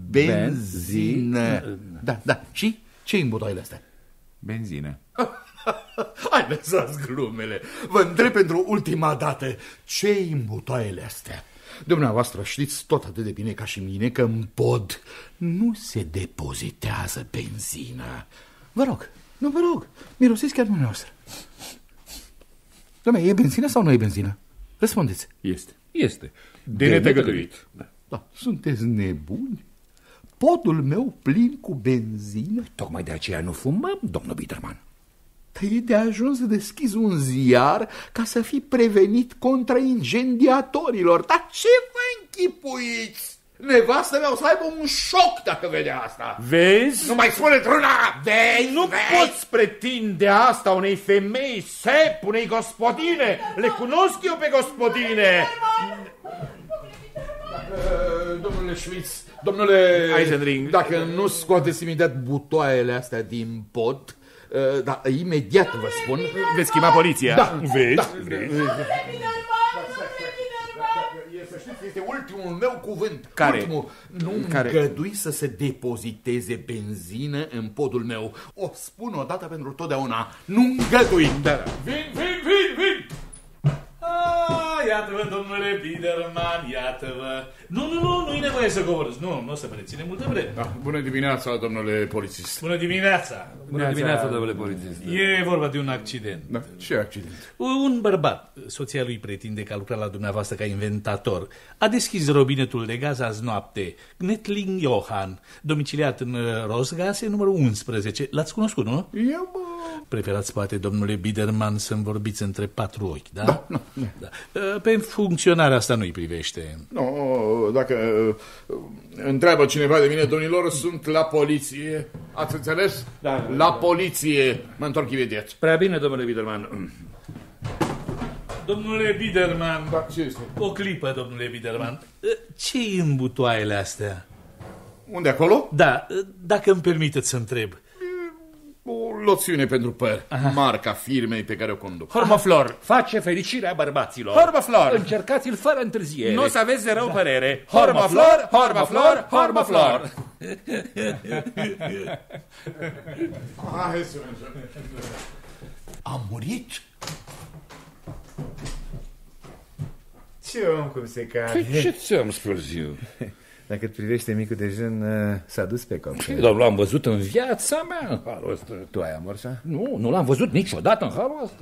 [SPEAKER 6] Benzină. Da, da. Și ce-i în butoaiele astea?
[SPEAKER 7] Benzină.
[SPEAKER 6] Hai, lăsați glumele. Vă întreb pentru ultima dată, ce-i în butoaiele astea? Dumneavoastră știți tot atât de bine ca și mine că în pod nu se depozitează benzină. Vă rog, nu vă rog, mirosiți chiar dumneavoastră. Doamne, e benzină sau nu e benzină? Răspundeți.
[SPEAKER 7] Este.
[SPEAKER 4] Este.
[SPEAKER 7] De netăgăduit.
[SPEAKER 6] Da. Da. Sunteți nebuni? Podul meu plin cu benzină?
[SPEAKER 4] Tocmai de aceea nu fumăm, domnul Biderman.
[SPEAKER 6] E de ajuns să deschizi un ziar ca să fii prevenit contra incendiatorilor. Dar ce vă închipuiți? Nevastă mea o să aibă un șoc dacă vede asta.
[SPEAKER 7] Vezi?
[SPEAKER 6] Nu mai spune truna! Vezi,
[SPEAKER 7] Nu
[SPEAKER 6] vezi?
[SPEAKER 7] poți pretinde asta unei femei, Sep, unei gospodine. Le cunosc eu pe gospodine.
[SPEAKER 6] Domnule Schmitz, domnule
[SPEAKER 7] Eisenring,
[SPEAKER 6] dacă nu scoateți imediat butoaiele astea din pod, da, imediat vă spun,
[SPEAKER 7] veți chema poliția.
[SPEAKER 6] Da,
[SPEAKER 7] vezi?
[SPEAKER 6] Da. Să știți, este ultimul meu cuvânt.
[SPEAKER 7] Care?
[SPEAKER 6] Ultimul. Nu îngădui să se depoziteze benzină în podul meu. O spun odată pentru totdeauna. Nu îngădui.
[SPEAKER 2] Vin, vin, vin, vin! Ah, iată-vă, domnule Biderman, iată-vă. Nu, nu, nu, nu-i nevoie să coborâți. Nu, nu o să vă reține multă vreme.
[SPEAKER 6] Da, bună dimineața, domnule polițist.
[SPEAKER 2] Bună dimineața.
[SPEAKER 4] Bună dimineața, domnule polițist.
[SPEAKER 2] E vorba de un accident.
[SPEAKER 6] Da, ce accident?
[SPEAKER 2] Un bărbat, soția lui pretinde că a lucrat la dumneavoastră ca inventator, a deschis robinetul de gaz azi noapte. Gnetling Johan, domiciliat în Rosgase, numărul unsprezece. L-ați cunoscut, nu?
[SPEAKER 6] Eu, bă...
[SPEAKER 2] Preferați, poate, domnule Biderman, să-mi vorbiți între patru ochi, da?
[SPEAKER 6] Da, nu, nu.
[SPEAKER 2] Da. Pe funcționarea asta nu-i privește.
[SPEAKER 6] Nu, dacă întreabă cineva de mine, domnilor, sunt la poliție. Ați înțeles?
[SPEAKER 7] Da.
[SPEAKER 6] La poliție. Mă întorc imediat.
[SPEAKER 4] Prea bine, domnule Biderman.
[SPEAKER 2] Domnule Biderman,
[SPEAKER 6] Da, ce este?
[SPEAKER 2] o clipă, domnule Biderman. Ce-i în butoaiele astea?
[SPEAKER 6] Unde acolo?
[SPEAKER 2] Da, dacă îmi permiteți să întreb.
[SPEAKER 6] O loțiune pentru păr. Aha. Marca firmei pe care o conduc.
[SPEAKER 7] Hormoflor.
[SPEAKER 4] Face fericirea bărbaților.
[SPEAKER 7] Hormoflor.
[SPEAKER 4] Încercați-l fără întârziere.
[SPEAKER 7] Nu o să aveți de rău părere. Hormoflor, hormoflor, hormoflor.
[SPEAKER 6] Hai să a murit?
[SPEAKER 7] Ce om cum se cade.
[SPEAKER 4] Ce ți-am spus eu?
[SPEAKER 7] Dacă privește micul dejun, s-a dus pe copil.
[SPEAKER 4] Dar l-am văzut în viața mea în halul ăsta.
[SPEAKER 7] Tu ai amorsa?
[SPEAKER 4] Nu, nu l-am văzut niciodată în halul ăsta.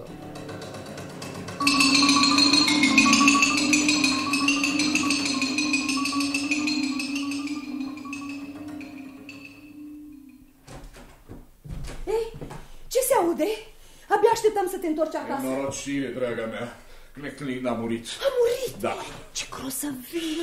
[SPEAKER 5] Ei, ce se aude? Abia așteptam să te întorci acasă.
[SPEAKER 6] Norocire, draga mea. Gnetling a murit.
[SPEAKER 5] A murit?
[SPEAKER 6] Da.
[SPEAKER 5] Ce grozăvie!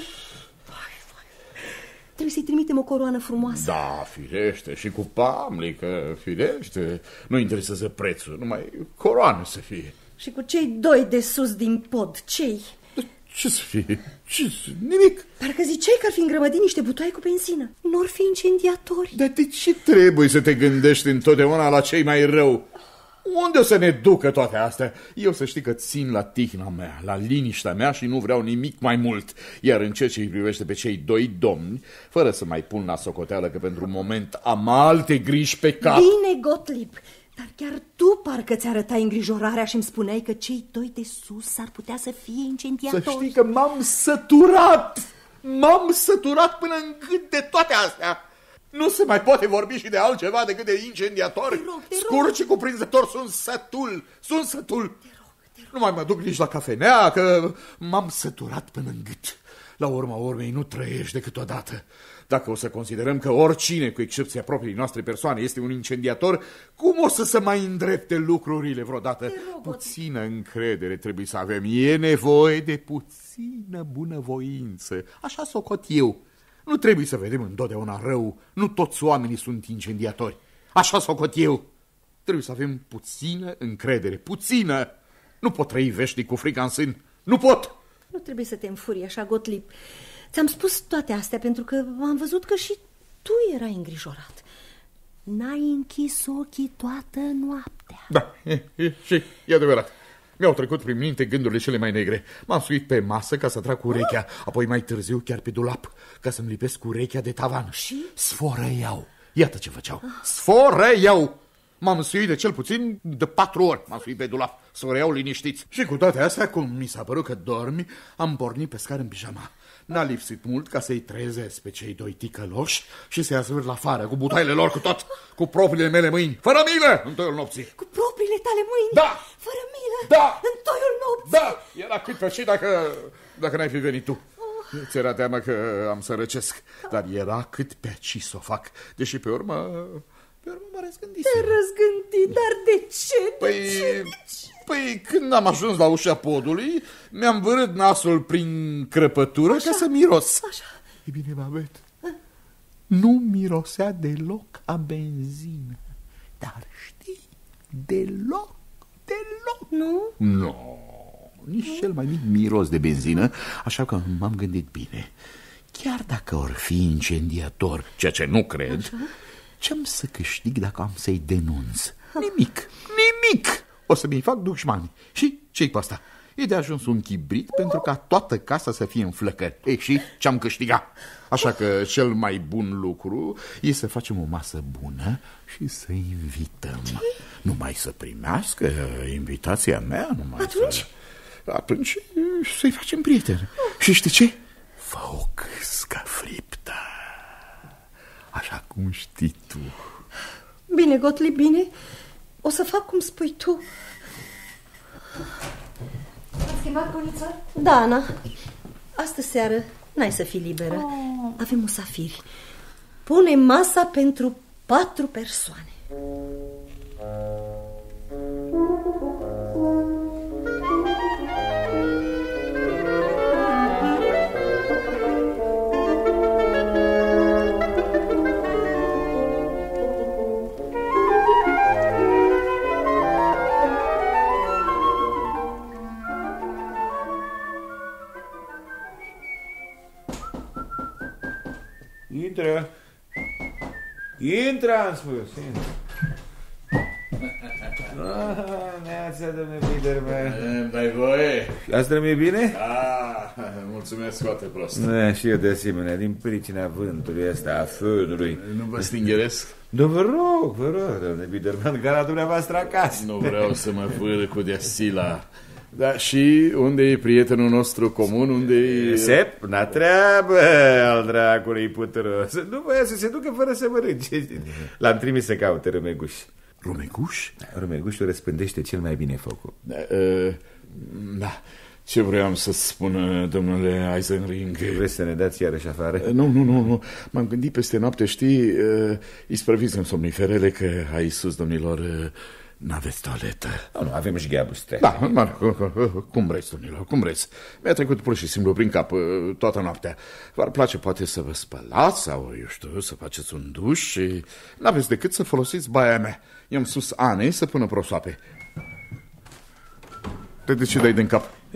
[SPEAKER 5] Trebuie să-i trimitem o coroană frumoasă.
[SPEAKER 6] Da, firește, și cu pamlică, firește. Nu interesează prețul, numai coroană să fie.
[SPEAKER 5] Și cu cei doi de sus din pod, cei?
[SPEAKER 6] Ce să fie? Ce să... Nimic.
[SPEAKER 5] Parcă ziceai că ar fi îngrămădit niște butoaie cu benzină. N-or fi incendiatori.
[SPEAKER 6] Dar de ce trebuie să te gândești întotdeauna la cei mai rău? Unde o să ne ducă toate astea? Eu să știi că țin la tihna mea, la liniștea mea și nu vreau nimic mai mult. Iar în ceea ce îi privește pe cei doi domni, fără să mai pun la socoteală că pentru un moment am alte griji pe cap.
[SPEAKER 5] Bine, Gottlieb, dar chiar tu parcă ți arătai îngrijorarea și îmi spuneai că cei doi de sus ar putea să fie incendiatori.
[SPEAKER 6] Să știi că m-am săturat, m-am săturat până în gât de toate astea. Nu se mai poate vorbi și de altceva decât de incendiatori. Scurt și cuprinzător, sunt sătul, sunt sătul. Te rog, te rog. Nu mai mă duc nici la cafenea, că m-am săturat până în gât. La urma urmei nu trăiești decât odată. Dacă o să considerăm că oricine, cu excepția propriei noastre persoane, este un incendiator, cum o să se mai îndrepte lucrurile vreodată? Puțină încredere trebuie să avem. E nevoie de puțină bunăvoință. Așa socot eu. Nu trebuie să vedem întotdeauna rău. Nu toți oamenii sunt incendiatori. Așa socot eu. Trebuie să avem puțină încredere. Puțină. Nu pot trăi veșnic cu frica în sân. Nu pot.
[SPEAKER 5] Nu trebuie să te înfurii așa, Gottlieb. Ți-am spus toate astea pentru că am văzut că și tu erai îngrijorat. N-ai închis ochii toată noaptea.
[SPEAKER 6] Da, e, e, și e adevărat. Mi-au trecut prin minte gândurile cele mai negre. M-am suit pe masă ca să trag cu urechea, apoi mai târziu chiar pe dulap, ca să-mi lipesc urechea de tavan. Și? Sforăiau. Iată ce făceau. Sforăiau. M-am suit de cel puțin de patru ori. M-am suit pe dulap. Sforăiau liniștiți. Și cu toate astea, cum mi s-a părut că dormi, am pornit pe scară în pijama. N-a lipsit mult ca să-i trezesc pe cei doi ticăloși și să-i asvârt la afară, cu butaile lor, cu tot, cu propriile mele mâini, fără milă, în toiul nopții.
[SPEAKER 5] Cu propriile tale mâini?
[SPEAKER 6] Da!
[SPEAKER 5] Fără milă?
[SPEAKER 6] Da!
[SPEAKER 5] În toiul nopții?
[SPEAKER 6] Da! Era cât pe și dacă, dacă n-ai fi venit tu. Oh. Ți-era teamă că am să răcesc, dar era cât pe aici să o fac, deși pe urmă, pe urmă mă răzgândisem.
[SPEAKER 5] Te răzgândi, dar de ce?
[SPEAKER 6] Păi...
[SPEAKER 5] De ce? De ce?
[SPEAKER 6] Păi când am ajuns la ușa podului, mi-am vărât nasul prin crăpătură așa, ca să miros. Așa. E bine, Babet, nu mirosea deloc a benzină. Dar știi, deloc, deloc.
[SPEAKER 5] Nu?
[SPEAKER 6] Nu, nici cel mai mic miros de benzină, așa că m-am gândit bine. Chiar dacă or fi incendiator, ceea ce nu cred, ce-am să câștig dacă am să-i denunț? Nimic, nimic. O să mi-i fac dușmani. Și ce-i pe asta? E de ajuns un chibrit pentru ca toată casa să fie în flăcări. Ei, și ce-am câștigat? Așa că cel mai bun lucru e să facem o masă bună și să invităm. Ce? Numai să primească invitația mea, numai
[SPEAKER 5] Atunci?
[SPEAKER 6] Să... Atunci să-i facem prieteni. Oh. Și știi ce? Fă o câscă friptă, așa cum știi tu.
[SPEAKER 5] Bine, Gottlieb, bine. O să fac cum spui tu.
[SPEAKER 3] Ați schimbat conița?
[SPEAKER 5] Da, Ana. Astă seară n-ai să fii liberă. Oh. Avem musafiri. Pune masa pentru patru persoane.
[SPEAKER 7] Intră. Intră, am spus. Intră. Ah, neața, domnule Biderman.
[SPEAKER 2] Dai voie?
[SPEAKER 7] Asta mi-e bine?
[SPEAKER 2] Ah, mulțumesc foarte prost.
[SPEAKER 7] Da, și eu de asemenea, din pricina vântului ăsta, a fânului.
[SPEAKER 2] Nu vă stingeresc?
[SPEAKER 7] Da, vă rog, vă rog, domnule Biderman, ca la dumneavoastră acasă.
[SPEAKER 2] Nu vreau să mă fâră cu deasila. Da, și unde e prietenul nostru comun? Unde e...
[SPEAKER 7] Sep, n-a treabă, al dracului puteros. Nu voia să se ducă fără să mănânce. L-am trimis să caute Rumeguș.
[SPEAKER 2] Rumeguș?
[SPEAKER 7] Rumegușul răspândește cel mai bine focul.
[SPEAKER 2] Da, uh, da. Ce vreau să spun, domnule Eisenring?
[SPEAKER 7] Vrei să ne dați iarăși afară?
[SPEAKER 2] Nu, nu, nu, nu. M-am gândit peste noapte, știi, uh, isprăviți-mi somniferele că aici sus, domnilor... Uh, n-aveți toaletă.
[SPEAKER 7] Nu, nu, avem și gheabustre.
[SPEAKER 2] Da, cum vreți, domnilor, cum vreți. Mi-a trecut pur și simplu prin cap toată noaptea. V-ar place poate să vă spălați sau, eu știu, să faceți un duș și n-aveți decât să folosiți baia mea. I-am sus Anei să pună prosoape. De ce dai din cap?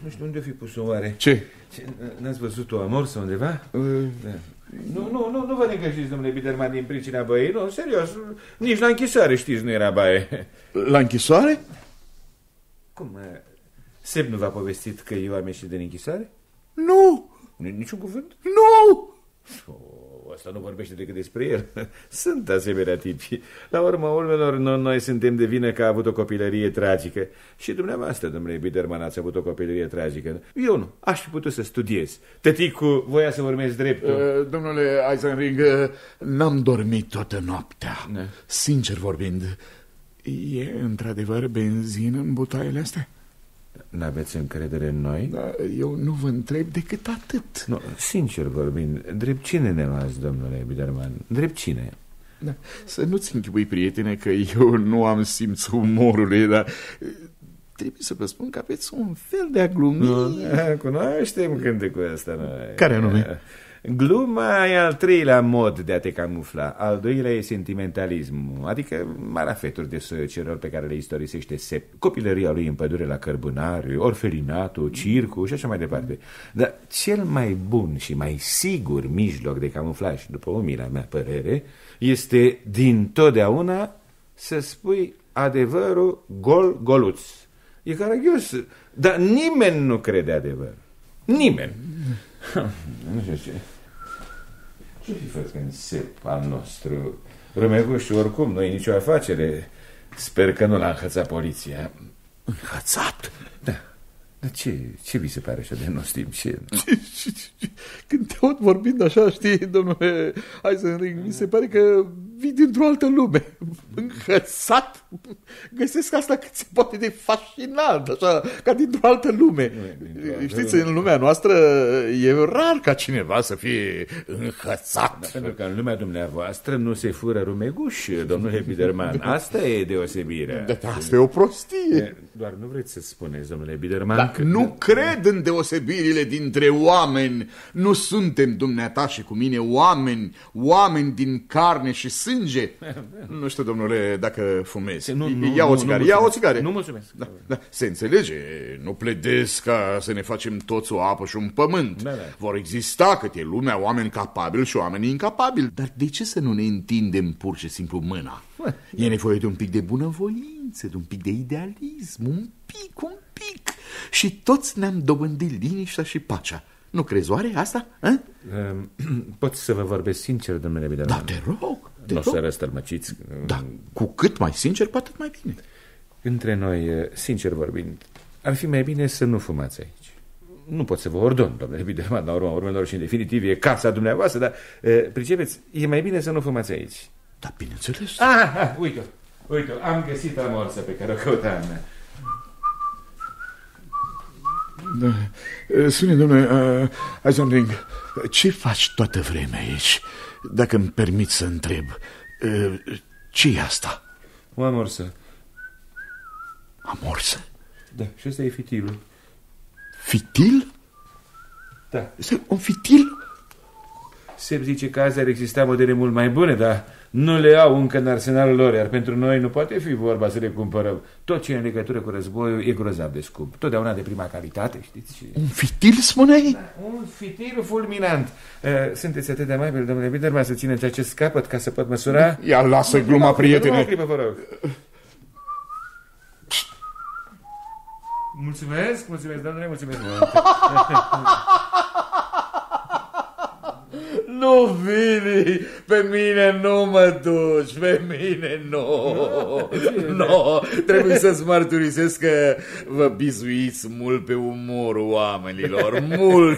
[SPEAKER 7] Nu știu unde o fi pus-o oare.
[SPEAKER 6] Ce?
[SPEAKER 7] N-ați văzut-o amor sau undeva?
[SPEAKER 6] Uh...
[SPEAKER 7] Da. Nu, nu, nu, nu vă necăjiți, domnule Biderman, din pricina băiei. Nu, serios, nici la închisoare, știți, nu era baie.
[SPEAKER 6] La închisoare?
[SPEAKER 7] Cum? Seb nu v-a povestit că eu am ieșit din închisoare?
[SPEAKER 6] Nu!
[SPEAKER 7] Niciun cuvânt?
[SPEAKER 6] Nu!
[SPEAKER 7] Oh, asta nu vorbește decât despre el. Sunt asemenea tipi. La urmă urmelor, noi, noi suntem de vină că a avut o copilărie tragică. Și dumneavoastră, domnule Biderman, ați avut o copilărie tragică. Eu nu. Aș fi putut să studiez. Tăticu voia să urmez dreptul.
[SPEAKER 6] Uh, domnule Eisenring, uh, n-am dormit toată noaptea. Ne. Sincer vorbind, e într-adevăr benzină în butoaiele astea?
[SPEAKER 7] N-aveți încredere în noi?
[SPEAKER 6] Da, eu nu vă întreb decât atât.
[SPEAKER 7] Nu, sincer vorbind, drept cine ne-ați, domnule Biderman? Drept cine?
[SPEAKER 6] Da, să nu-ți închipui, prietene, că eu nu am simțul umorului, dar trebuie să vă spun că aveți un fel de a glumi.
[SPEAKER 7] Da, cunoaștem cântecul ăsta noi.
[SPEAKER 6] Care anume?
[SPEAKER 7] Gluma e al treilea mod de a te camufla. Al doilea e sentimentalismul, adică marafeturi de săcerori pe care le istorisește Seb. Copilăria lui în pădure la cărbunari, orfelinatul, circul și așa mai departe. Dar cel mai bun și mai sigur mijloc de camuflaj, după umila mea părere, este dintotdeauna să spui adevărul gol-goluț. E caragios, dar nimeni nu crede adevăr. Nimeni. Nu știu ce. Ce fi fost în Seb al nostru? Rumegușu, oricum, nu e nicio afacere. Sper că nu l-a înhățat poliția.
[SPEAKER 6] Înhățat?
[SPEAKER 7] Da. Dar ce, ce vi se pare așa de nostim? Ce?
[SPEAKER 6] Când te aud vorbind așa, știi, domnule Eisenring, mi se pare că vii dintr-o altă lume. Înhățat? Găsesc asta cât se poate de fascinant, așa, ca dintr-o altă lume. Știți, în lumea noastră e rar ca cineva să fie înhățat.
[SPEAKER 7] Da, pentru că în lumea dumneavoastră nu se fură rumeguși, domnule Biderman. Asta e deosebirea.
[SPEAKER 6] Da, asta e o prostie.
[SPEAKER 7] Doar nu vreți să spuneți, domnule Biderman,
[SPEAKER 6] da,
[SPEAKER 7] că...
[SPEAKER 6] Nu cred în deosebirile dintre oameni. Nu suntem, dumneata și cu mine, oameni, oameni din carne și sânge. Nu știu, domnule, dacă fumezi.
[SPEAKER 7] Nu, nu,
[SPEAKER 6] ia
[SPEAKER 7] nu,
[SPEAKER 6] o țigară,
[SPEAKER 7] nu
[SPEAKER 6] ia o țigară.
[SPEAKER 7] Nu mulțumesc.
[SPEAKER 6] Da, da, se înțelege, nu pledez ca să ne facem toți o apă și un pământ.
[SPEAKER 7] Da, da.
[SPEAKER 6] Vor exista cât e lumea oameni capabili și oameni incapabili. Dar de ce să nu ne întindem pur și simplu mâna? E nevoie de un pic de bunăvoință, de un pic de idealism, un pic, un pic. Și toți ne-am dobândit liniștea și pacea. Nu crezi oare asta? A?
[SPEAKER 7] Pot să vă vorbesc sincer, domnule Biderman?
[SPEAKER 6] Da, te rog.
[SPEAKER 7] Nu o să răstălmăciți.
[SPEAKER 6] Da, cu cât mai sincer, cu atât mai bine.
[SPEAKER 7] Între noi, sincer vorbind, ar fi mai bine să nu fumați aici. Nu pot să vă ordon, domnule Biderman, la urma urmelor și în definitiv e casa dumneavoastră, dar pricepeți, e mai bine să nu fumați aici.
[SPEAKER 6] Da, bineînțeles.
[SPEAKER 7] Ah, ah uite-o, uite-o, am găsit amorța pe care o căutam.
[SPEAKER 6] Da. Spune, domnule uh, Eisenring, ce faci toată vremea aici? Dacă îmi permit să întreb, uh, ce e asta?
[SPEAKER 7] O amorsă.
[SPEAKER 6] Amorsă?
[SPEAKER 7] Da, și ăsta e fitilul.
[SPEAKER 6] Fitil?
[SPEAKER 7] Da.
[SPEAKER 6] Este un fitil?
[SPEAKER 7] Seb zice că azi ar exista modele mult mai bune, dar nu le au încă în arsenalul lor, iar pentru noi nu poate fi vorba să le cumpărăm. Tot ce e în legătură cu războiul e grozav de scump. Totdeauna de prima calitate, știți? Și...
[SPEAKER 6] Un fitil, spuneai?
[SPEAKER 7] Da, un fitil fulminant. Sunteți atât de amabil, domnule Biderman, să țineți acest capăt ca să pot măsura?
[SPEAKER 6] Ia, lasă gluma, prietene.
[SPEAKER 7] O clipă, vă rog. Mulțumesc, mulțumesc, domnule, mulțumesc.
[SPEAKER 6] Nu, Vili, pe mine nu mă duci, pe mine nu. Nu, trebuie să-ți mărturisesc că vă bizuiți mult pe umorul oamenilor, mult.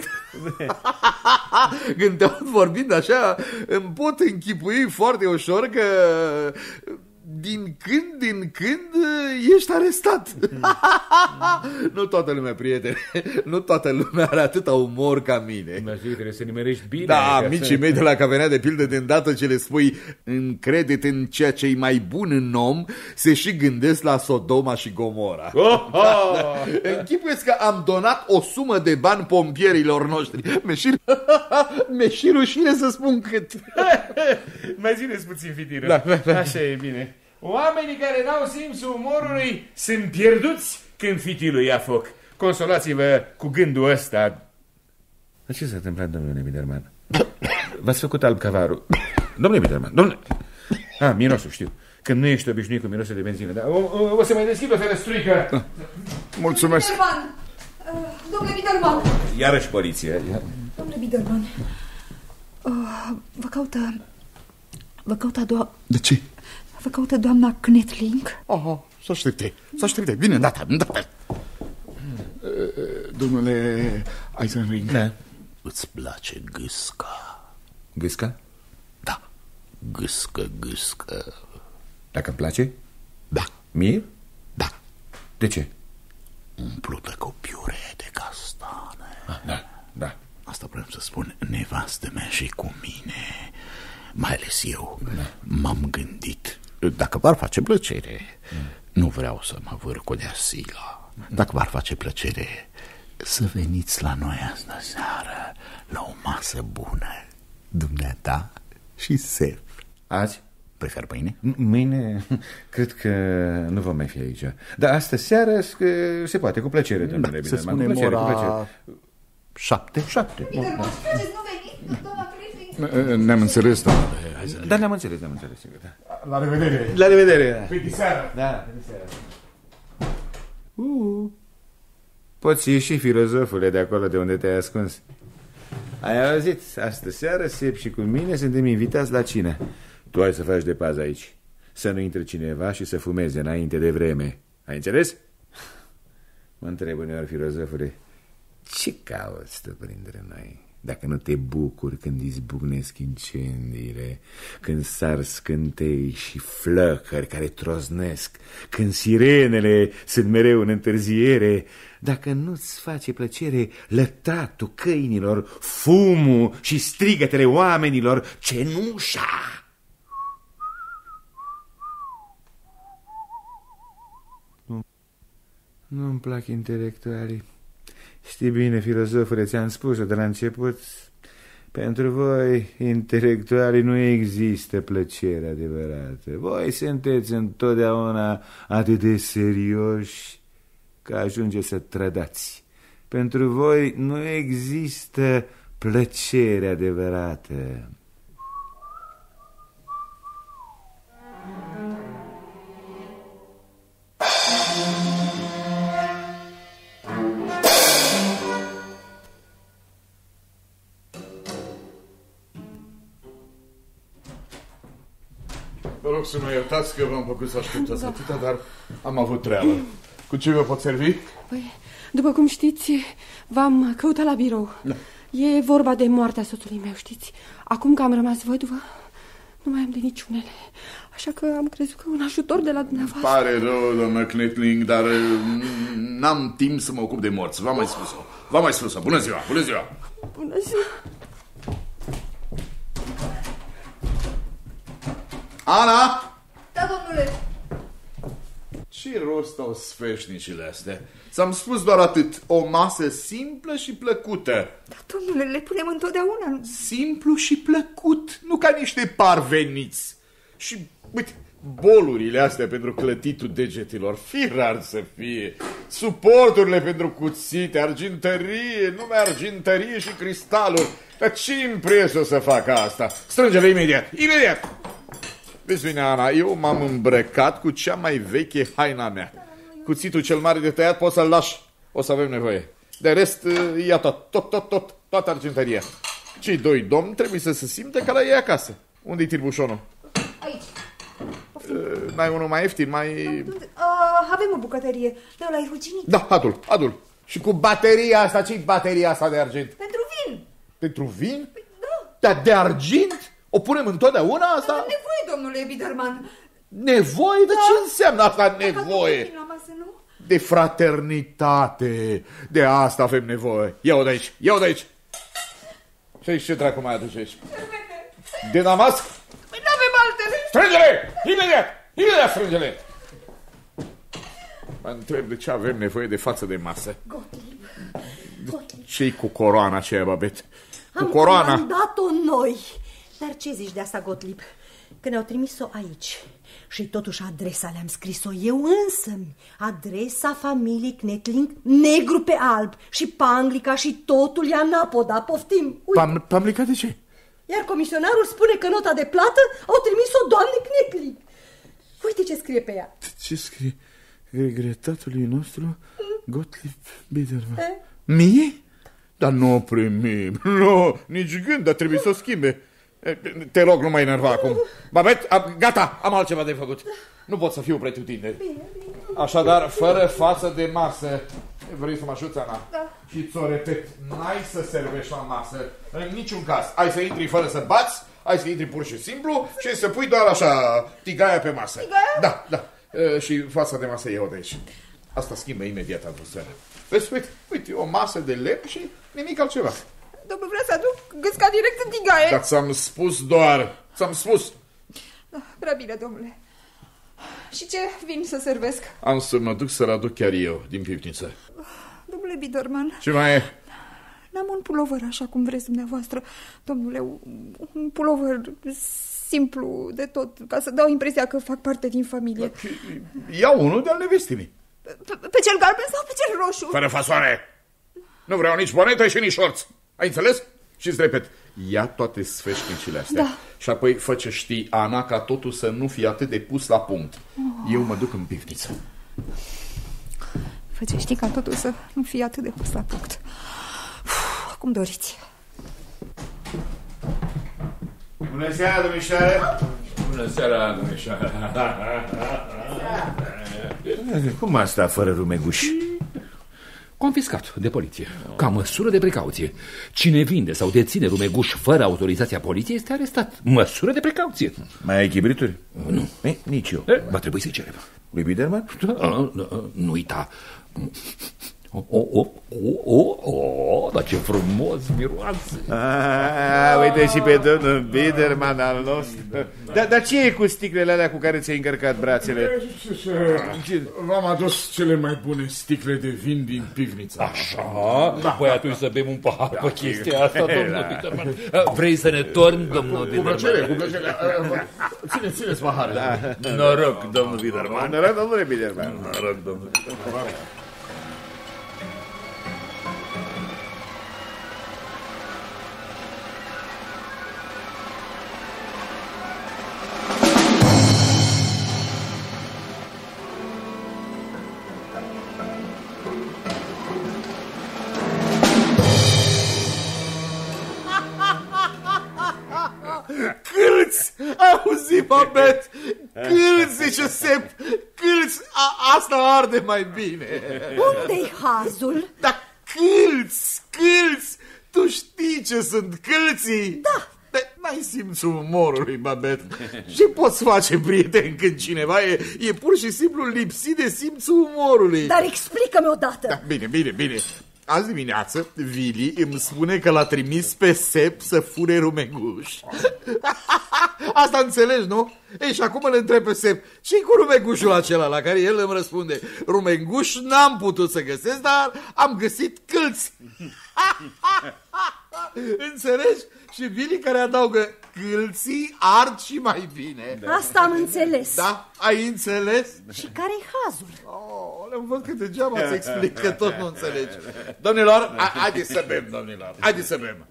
[SPEAKER 6] Când te-aud vorbind așa, îmi pot închipui foarte ușor că din când, din când ești arestat. Nu toată lumea, prietene, nu toată lumea are atâta umor ca mine.
[SPEAKER 7] Dar trebuie să nimerești bine.
[SPEAKER 6] Da, amicii să... mei de la cafenea de pildă, de îndată ce le spui încrede-te în ceea ce e mai bun în om, se și gândesc la Sodoma și Gomora. Oh, oh! Da. Închipuiesc că am donat o sumă de bani pompierilor noștri. Mi-e Mi și rușine să spun cât.
[SPEAKER 7] Mai zineți puțin, fitiră.
[SPEAKER 6] Da, da, da.
[SPEAKER 7] Așa e bine. Oamenii care n-au simțul umorului sunt pierduți când fitilul ia foc. consolați-vă cu gândul ăsta. Dar ce s-a întâmplat, domnule Biderman? V-ați făcut alb cavarul. Domnule Biderman, domnule... Ah, mirosul, știu. Când nu ești obișnuit cu mirosul de benzină. Dar o, o, o să mai deschid o ferestruică.
[SPEAKER 2] Mulțumesc.
[SPEAKER 3] Biderman! Domnule Biderman!
[SPEAKER 7] Iarăși poliție.
[SPEAKER 3] Domnule Biderman, uh, vă caută... Vă caută a doua...
[SPEAKER 2] De ce?
[SPEAKER 3] Vă caută doamna Knetling?
[SPEAKER 2] Aha, să aștepte, să aștepte. Bine, îndată, îndată. Domnule Eisenring,
[SPEAKER 7] Da.
[SPEAKER 2] îți place gâsca?
[SPEAKER 7] Gâsca?
[SPEAKER 2] Da, gâscă, gâscă.
[SPEAKER 7] Dacă îmi place?
[SPEAKER 2] Da,
[SPEAKER 7] Mie?
[SPEAKER 2] da.
[SPEAKER 7] De ce?
[SPEAKER 2] Umplută cu piure de castane.
[SPEAKER 7] Ah, da, da.
[SPEAKER 2] Asta vreau să spun, nevastă mea și cu mine, mai ales eu, da. M-am gândit, dacă v-ar face plăcere, mm. nu vreau să mă vârcolea sila, dacă v-ar face plăcere, să veniți la noi asta seară, la o masă bună, dumneata și Sef.
[SPEAKER 7] Azi?
[SPEAKER 2] Prefer mâine?
[SPEAKER 7] Mâine, cred că nu vom mai fi aici. Dar astă seară se poate, cu plăcere, domnule
[SPEAKER 2] da,
[SPEAKER 7] Biderman.
[SPEAKER 2] Să spunem
[SPEAKER 7] plăcere,
[SPEAKER 2] ora... Șapte? Șapte.
[SPEAKER 3] Biderman, faceți nu veni, doamna Knetling?
[SPEAKER 2] Ne-am înțeles, doamne.
[SPEAKER 7] Da, ne-am înțeles, ne-am înțeles. Da.
[SPEAKER 2] La revedere.
[SPEAKER 7] La revedere.
[SPEAKER 2] Pe seara.
[SPEAKER 7] Da, pe seara. Uh, poți ieși, filozofule, de acolo de unde te-ai ascuns. Ai auzit? Astă seară, Sep și cu mine suntem invitați la cină. Tu ai să faci de pază aici. Să nu intre cineva și să fumeze înainte de vreme. Ai înțeles? Mă întreb uneori, filozofule, ce cauți tu printre noi? Dacă nu te bucuri când izbucnesc incendiile, când sar scântei și flăcări care troznesc, când sirenele sunt mereu în întârziere, dacă nu-ți face plăcere lătratul câinilor, fumul și strigătele oamenilor, cenușa... Nu-mi plac intelectualii. Știi bine, filozofule, ți-am spus-o de la început. Pentru voi, intelectualii, nu există plăcere adevărată. Voi sunteți întotdeauna atât de serioși că ajungeți să trădați. Pentru voi nu există plăcere adevărată.
[SPEAKER 2] Vă rog să mă iertați că v-am făcut să așteptați da. atâta, dar am avut treabă. Cu ce vă pot servi?
[SPEAKER 5] Păi, după cum știți, v-am căutat la birou. Da. E vorba de moartea soțului meu, știți? Acum că am rămas văduvă, nu mai am de niciunele. Așa că am crezut că un ajutor de la dumneavoastră...
[SPEAKER 2] Pare rău, doamnă Knetling, dar n-am timp să mă ocup de morți. V-am mai spus-o. V-am mai spus-o. Bună ziua, bună ziua!
[SPEAKER 5] Bună ziua!
[SPEAKER 2] Ana!
[SPEAKER 3] Da, domnule.
[SPEAKER 2] Ce rost au sfeșnicile astea? Ți-am spus doar atât. O masă simplă și plăcută.
[SPEAKER 3] Da, domnule, le punem întotdeauna.
[SPEAKER 2] Simplu și plăcut, nu ca niște parveniți. Și, uite, bolurile astea pentru clătitul degetelor, firar să fie. Suporturile pentru cuțite, argintărie, numai argintărie și cristaluri. Dar ce impreț o să facă asta? Strânge-le imediat, imediat! Vezi bine, Ana, eu m-am îmbrăcat cu cea mai veche haina mea. Cuțitul cel mare de tăiat poți să-l lași. O să avem nevoie. De rest, ia tot, tot, tot, tot, toată argintăria. Cei doi domni trebuie să se simte ca la ei acasă. Unde-i tirbușonul?
[SPEAKER 3] Aici.
[SPEAKER 2] Uh, n-ai unul mai ieftin, mai...
[SPEAKER 3] Uh, avem o bucătărie. Dar ăla e ruginit.
[SPEAKER 2] Da, adul, adul. Și cu bateria asta, ce-i bateria asta de argint?
[SPEAKER 3] Pentru vin.
[SPEAKER 2] Pentru vin?
[SPEAKER 3] Da.
[SPEAKER 2] Dar de argint? O punem întotdeauna asta?
[SPEAKER 3] Dar nevoie, domnule Biderman.
[SPEAKER 2] Nevoie? De
[SPEAKER 3] da.
[SPEAKER 2] ce înseamnă asta nevoie?
[SPEAKER 3] La masă, nu?
[SPEAKER 2] De fraternitate. De asta avem nevoie. Ia-o de aici, ia-o de aici. Și aici ce dracu mai aduce aici? De Damasc?
[SPEAKER 3] Păi n-avem altele.
[SPEAKER 2] Strânge-le! Imediat! Imediat strânge-le! Mă întreb de ce avem nevoie de față de masă.
[SPEAKER 3] Gottlieb. Gottlieb.
[SPEAKER 2] Ce-i cu coroana aceea, babet? Cu
[SPEAKER 5] Am
[SPEAKER 2] coroana?
[SPEAKER 5] comandat-o noi. Dar ce zici de asta, Gottlieb? că ne-au trimis-o aici. Și totuși adresa le-am scris-o eu însămi. Adresa familiei Knetling, negru pe alb. Și Panglica și totul e anapoda. Poftim,
[SPEAKER 6] uite. Panglica de ce?
[SPEAKER 5] Iar comisionarul spune că nota de plată au trimis-o doamne Knetling. Uite ce scrie pe ea.
[SPEAKER 6] Ce scrie? Regretatului nostru Gottlieb Biederman. E? Mie? Dar nu primim. Nu, nici gând, dar trebuie să o schimbe. Te rog, nu mă enerva acum. Babet, gata, am altceva de făcut. Nu pot să fiu pretutindeni. Așadar, fără față de masă. Vrei să mă ajuți, Ana? Da. Și ți-o repet, n-ai să servești la masă. În niciun caz. Ai să intri fără să bați, ai să intri pur și simplu și să pui doar așa tigaia pe masă.
[SPEAKER 5] Tigaia?
[SPEAKER 6] Da, da. E, și fața de masă eu de aici. Asta schimbă imediat atmosfera. Vezi, uite, uite, o masă de lemn și nimic altceva.
[SPEAKER 3] Domnul, vreau să aduc gâsca direct în tigaie.
[SPEAKER 6] Dar ți-am spus doar, ți-am spus.
[SPEAKER 3] Da, prea bine, domnule. Și ce vin să servesc?
[SPEAKER 6] Am să mă duc să-l aduc chiar eu din pivniță.
[SPEAKER 3] Domnule Biederman.
[SPEAKER 6] Ce mai e?
[SPEAKER 3] N-am un pulover așa cum vreți dumneavoastră, domnule, un pulover simplu de tot, ca să dau impresia că fac parte din familie.
[SPEAKER 6] Iau unul de-al nevestimii.
[SPEAKER 3] Pe cel galben sau pe cel roșu?
[SPEAKER 6] Fără fasoane. Nu vreau nici bonetă și nici șorți. Ai înțeles? Și îți repet, ia toate sfeșnicile astea.
[SPEAKER 3] Da.
[SPEAKER 6] Și apoi fă ce știi, Ana, ca totul să nu fie atât de pus la punct. Oh. Eu mă duc în pivniță.
[SPEAKER 3] Fă ce știi, ca totul să nu fie atât de pus la punct. Uf, cum doriți.
[SPEAKER 6] Bună seara, domnișoară.
[SPEAKER 4] Bună seara, domnișoară.
[SPEAKER 7] Cum asta fără rumeguș?
[SPEAKER 4] Confiscat de poliție, ca măsură de precauție. Cine vinde sau deține rumeguș fără autorizația poliției este arestat. Măsură de precauție.
[SPEAKER 7] Mai ai chibrituri?
[SPEAKER 4] Nu.
[SPEAKER 7] E, nici eu.
[SPEAKER 4] E, va trebui să-i cerem.
[SPEAKER 7] Lui Biederman?
[SPEAKER 4] Da, nu uita. O, o, o, o, o, dar ce frumos miroase.
[SPEAKER 7] Ah, uite și pe domnul Biederman al nostru. Dar da, ce e cu sticlele alea cu care ți-ai încărcat brațele?
[SPEAKER 6] V-am adus cele mai bune sticle de vin din pivniță.
[SPEAKER 4] Așa? Da. Păi atunci să bem un pahar da, pe chestia asta, domnul Biederman. Vrei să ne torni, domnul Biederman?
[SPEAKER 6] Cu plăcere, cu plăcere. Ține, țineți paharele.
[SPEAKER 4] Da. Noroc, domnul Biederman.
[SPEAKER 7] Noroc, domnule Biederman.
[SPEAKER 4] Noroc, domnul Biederman.
[SPEAKER 6] Câlți! Auzi, Babet! Câlți, zice Sepp! Câlți! A, asta arde mai bine!
[SPEAKER 5] Unde-i hazul?
[SPEAKER 6] Da, câlți! Câlți! Tu știi ce sunt câlții?
[SPEAKER 5] Da!
[SPEAKER 6] N-ai simțul umorului, Babet. Ce poți face, prieten, când cineva e, e pur și simplu lipsit de simțul umorului?
[SPEAKER 5] Dar explică-mi odată!
[SPEAKER 6] Da, bine, bine, bine. Azi dimineață, Vili îmi spune că l-a trimis pe Sepp să fure rumeguș. Asta înțelegi, nu? Ei, și acum îl întreb pe Sepp, ce-i cu rumegușul acela? La care el îmi răspunde, rumeguș n-am putut să găsesc, dar am găsit câlți. Înțelegi? Și Vili care adaugă, câlții ard și mai bine.
[SPEAKER 5] Da. Asta am înțeles.
[SPEAKER 6] Da? Ai înțeles?
[SPEAKER 5] Și care-i hazul?
[SPEAKER 6] Oh, le-am văzut că degeaba îți explic că tot nu înțelegi. Domnilor, haideți să bem, domnilor. Haideți să bem.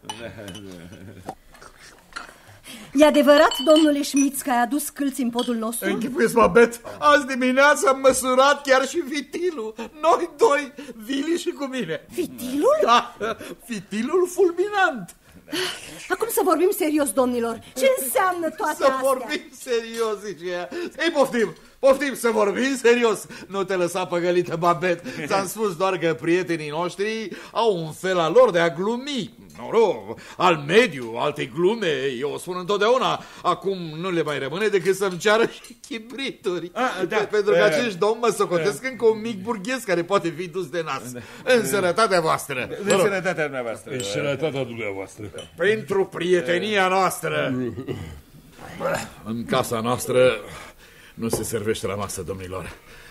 [SPEAKER 5] E adevărat, domnule Schmitz, că ai adus câlți în podul nostru?
[SPEAKER 6] Închipuiesc, Babet, azi dimineața am măsurat chiar și fitilul. Noi doi, Vili și cu mine.
[SPEAKER 5] Fitilul?
[SPEAKER 6] Da, fitilul fulminant.
[SPEAKER 5] Acum să vorbim serios, domnilor. Ce înseamnă toate
[SPEAKER 6] să
[SPEAKER 5] astea?
[SPEAKER 6] Să vorbim serios, zice ea. Ei, poftim, poftim să vorbim serios. Nu te lăsa păgălită, Babet. Ți-am spus doar că prietenii noștri au un fel al lor de a glumi. Noroc, al mediu, alte glume, eu o spun întotdeauna. Acum nu le mai rămâne decât să-mi ceară și chibrituri. A, da, Pentru că acești domni mă socotesc încă un mic burghez care poate fi dus de nas. În sănătatea voastră.
[SPEAKER 7] De sănătatea dumneavoastră.
[SPEAKER 4] În sănătatea dumneavoastră.
[SPEAKER 6] Pentru prietenia noastră. În casa noastră nu se servește la masă, domnilor.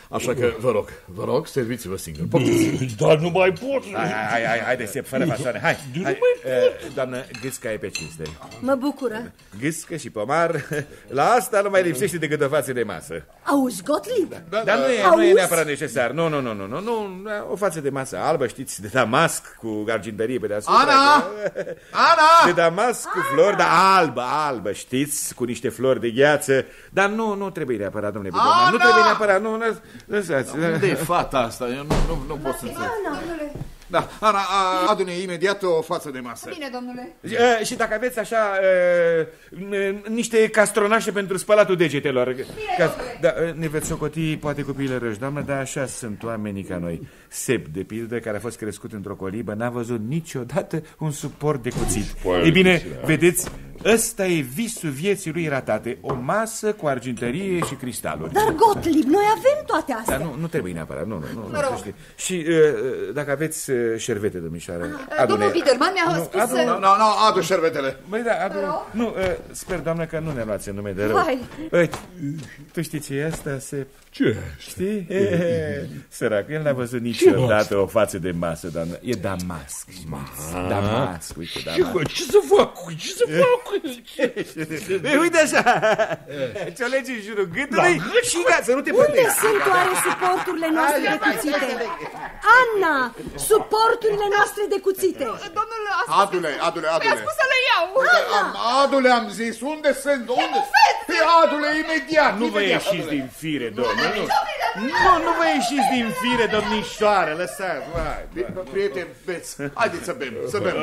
[SPEAKER 2] Așa că vă rog, vă rog, serviți-vă singur. Poftiți.
[SPEAKER 8] Dar nu mai pot.
[SPEAKER 7] Hai, hai, hai, haide, Sep, fără fasoane. Hai, hai. Doamnă, gâsca e pe cinste.
[SPEAKER 5] Mă bucură.
[SPEAKER 7] Gâscă și pomar. La asta nu mai lipsește decât o față de masă.
[SPEAKER 5] Auzi, Gottlieb?
[SPEAKER 7] Dar nu e, nu e neapărat necesar. Nu, nu, nu, nu, nu, nu. O față de masă albă, știți, de damasc cu argintărie pe deasupra.
[SPEAKER 2] Ana! Ana!
[SPEAKER 7] De damasc cu flori, dar albă, albă, știți, cu niște flori de gheață. Dar nu, nu trebuie neapărat, domnule Biderman. Nu trebuie neapărat, nu, lăsați.
[SPEAKER 2] Unde e fata asta? Eu nu, nu, nu pot să înțeleg. Da, Ana, adune imediat o față de masă.
[SPEAKER 3] Bine, domnule.
[SPEAKER 7] E, și dacă aveți așa e, niște castronașe pentru spălatul degetelor.
[SPEAKER 3] Bine,
[SPEAKER 7] ca, da, ne veți socoti poate copiile răși, doamnă, dar așa sunt oamenii ca noi. Sep, de pildă, care a fost crescut într-o colibă, n-a văzut niciodată un suport de cuțit. Ei bine, vedeți, ăsta e visul vieții lui ratate. O masă cu argintărie și cristaluri.
[SPEAKER 5] Dar, Gottlieb, noi avem toate astea.
[SPEAKER 7] Dar nu, nu trebuie neapărat, nu, nu, nu, nu, nu știi. Și uh, dacă aveți uh, șervete, domnișoară,
[SPEAKER 3] adune. Domnul Biderman mi-a spus
[SPEAKER 7] adu,
[SPEAKER 3] să...
[SPEAKER 2] Nu, nu, nu, adu șervetele.
[SPEAKER 7] Băi, da, adu, nu, uh, sper, doamnă, că nu ne luați în nume de rău. Hai. Uite, tu știi ce e asta, Sep?
[SPEAKER 8] Ce?
[SPEAKER 7] Știi? E, sărac, el n-a văzut niciodată o față de masă, doamnă. E damasc. Damasc, uite, damasc.
[SPEAKER 8] Ce să fac? Ce să fac?
[SPEAKER 7] Uite așa, ce-o legi în jurul gâtului și gata, să nu te pătești.
[SPEAKER 5] Unde sunt oare suporturile noastre de cuțite? Anna, suporturile noastre de cuțite.
[SPEAKER 3] Domnul a spus...
[SPEAKER 2] Adule, adule, adule.
[SPEAKER 3] Mi-a spus să le iau.
[SPEAKER 2] Adule, am zis, unde sunt? Unde? Adule, imediat.
[SPEAKER 7] Nu vă ieșiți din fire, domnule. Nu, nu vă ieșiți din fire, domnișoară, lăsați.
[SPEAKER 2] Prieteni, beți. Haideți să bem, să bem.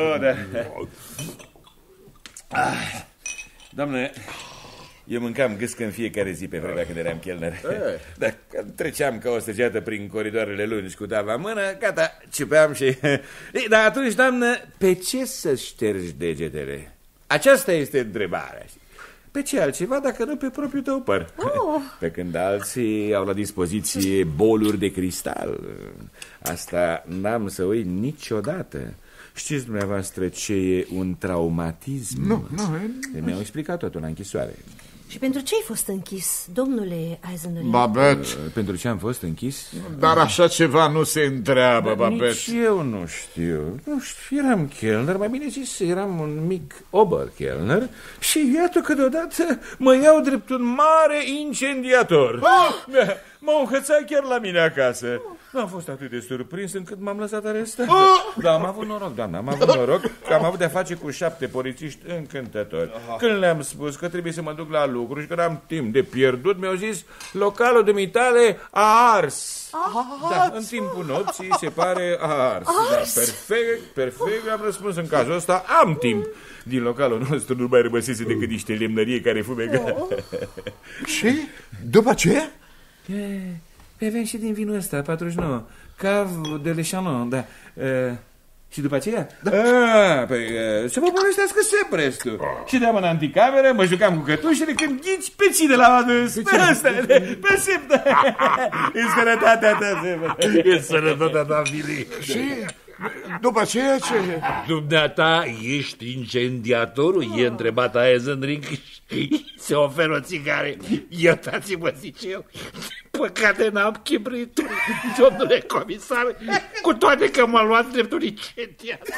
[SPEAKER 7] Doamne, eu mâncam gâscă în fiecare zi pe vremea când eram chelner. Dar când treceam ca o săgeată prin coridoarele lungi cu tava în mână, gata, ciupeam și... Ei, dar atunci, doamnă, pe ce să ștergi degetele? Aceasta este întrebarea. Pe ce altceva dacă nu pe propriul tău păr? Oh. Pe când alții au la dispoziție boluri de cristal. Asta n-am să uit niciodată. Știți dumneavoastră ce e un traumatism?
[SPEAKER 2] Nu, nu.
[SPEAKER 7] Mi-au explicat totul la închisoare.
[SPEAKER 5] Și pentru ce ai fost închis, domnule Eisenring?
[SPEAKER 2] Babet.
[SPEAKER 7] Pentru ce am fost închis?
[SPEAKER 2] Dar așa ceva nu se întreabă, Babet.
[SPEAKER 7] Nici eu nu știu. Nu știu, eram chelner, mai bine zis, eram un mic oberchelner și iată că deodată mă iau drept un mare incendiator. Oh! M-au înhățat chiar la mine acasă. N-am fost atât de surprins încât m-am lăsat arestat. Oh! Dar am avut noroc, doamna, am avut noroc că am avut de-a face cu șapte polițiști încântători. Când le-am spus că trebuie să mă duc la lucru și că n-am timp de pierdut, mi-au zis, localul dumitale a ars. Da, în timpul nopții se pare a ars. Da, perfect, perfect, am răspuns în cazul ăsta, am timp. Din localul nostru nu mai rămăsese decât niște lemnărie care fumega.
[SPEAKER 2] Și după aceea?
[SPEAKER 7] Pe avem și din vinul ăsta, patruzeci și nouă, Cav de Lechanon, da. E, și după aceea? Da. A, păi, e, să vă povestească Sep restul. Și de-am în anticameră, mă jucam cu cătușele când ghici pe cine l-am adus. Pe ăsta, pe Sep, da. E sănătatea ta, Sep.
[SPEAKER 8] E sănătatea ta, Vili.
[SPEAKER 2] Și după aceea ce?
[SPEAKER 8] Dumneata ești incendiatorul? E întrebat Eisenring și se oferă o țigare. Iertați-mă, zice eu. Păcate n-am chibrit, domnule comisar, cu toate că m-a luat dreptul incendiator.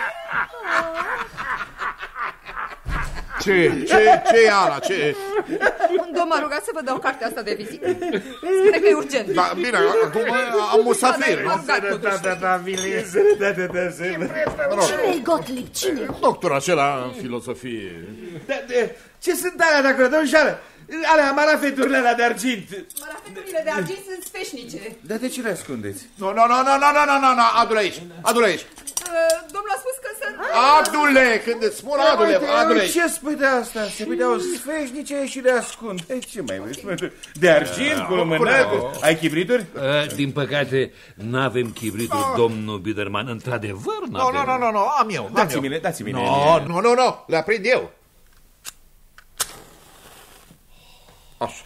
[SPEAKER 2] Ce? Ce? Ce, Ana? Ce?
[SPEAKER 3] Un domn m-a rugat să vă dau cartea asta de vizită. Spune că e urgent.
[SPEAKER 2] Da, bine, acum am musafir, nu?
[SPEAKER 8] Sănătatea ta, Vili.
[SPEAKER 7] Sănătatea ta, Sep.
[SPEAKER 5] Cine-i Gottlieb? Cine?
[SPEAKER 2] Doctor acela în filozofie.
[SPEAKER 7] Ce sunt alea de acolo, domnișoară? Alea, marafeturile alea de argint.
[SPEAKER 3] Marafeturile de argint sunt sfeșnice.
[SPEAKER 7] Dar de ce le ascundeți?
[SPEAKER 2] Nu, nu, nu, nu, nu, nu, nu, nu, adu-le aici, adu-le aici.
[SPEAKER 3] Domnul a spus că sunt...
[SPEAKER 2] Adu-le, când îți spun adu-le, adu-le aici.
[SPEAKER 7] Ce spui de asta? Se puteau sfeșnice și de ascund. Ce mai vrei? De argint, cu lumânat? Ai chibrituri?
[SPEAKER 8] Din păcate, n-avem chibrituri, domnul Biderman. Într-adevăr, n-avem.
[SPEAKER 2] Nu, nu, nu, nu, am eu.
[SPEAKER 7] Dați-mi-le, dați-mi-le.
[SPEAKER 2] Nu, nu, nu, le aprind eu. Așa.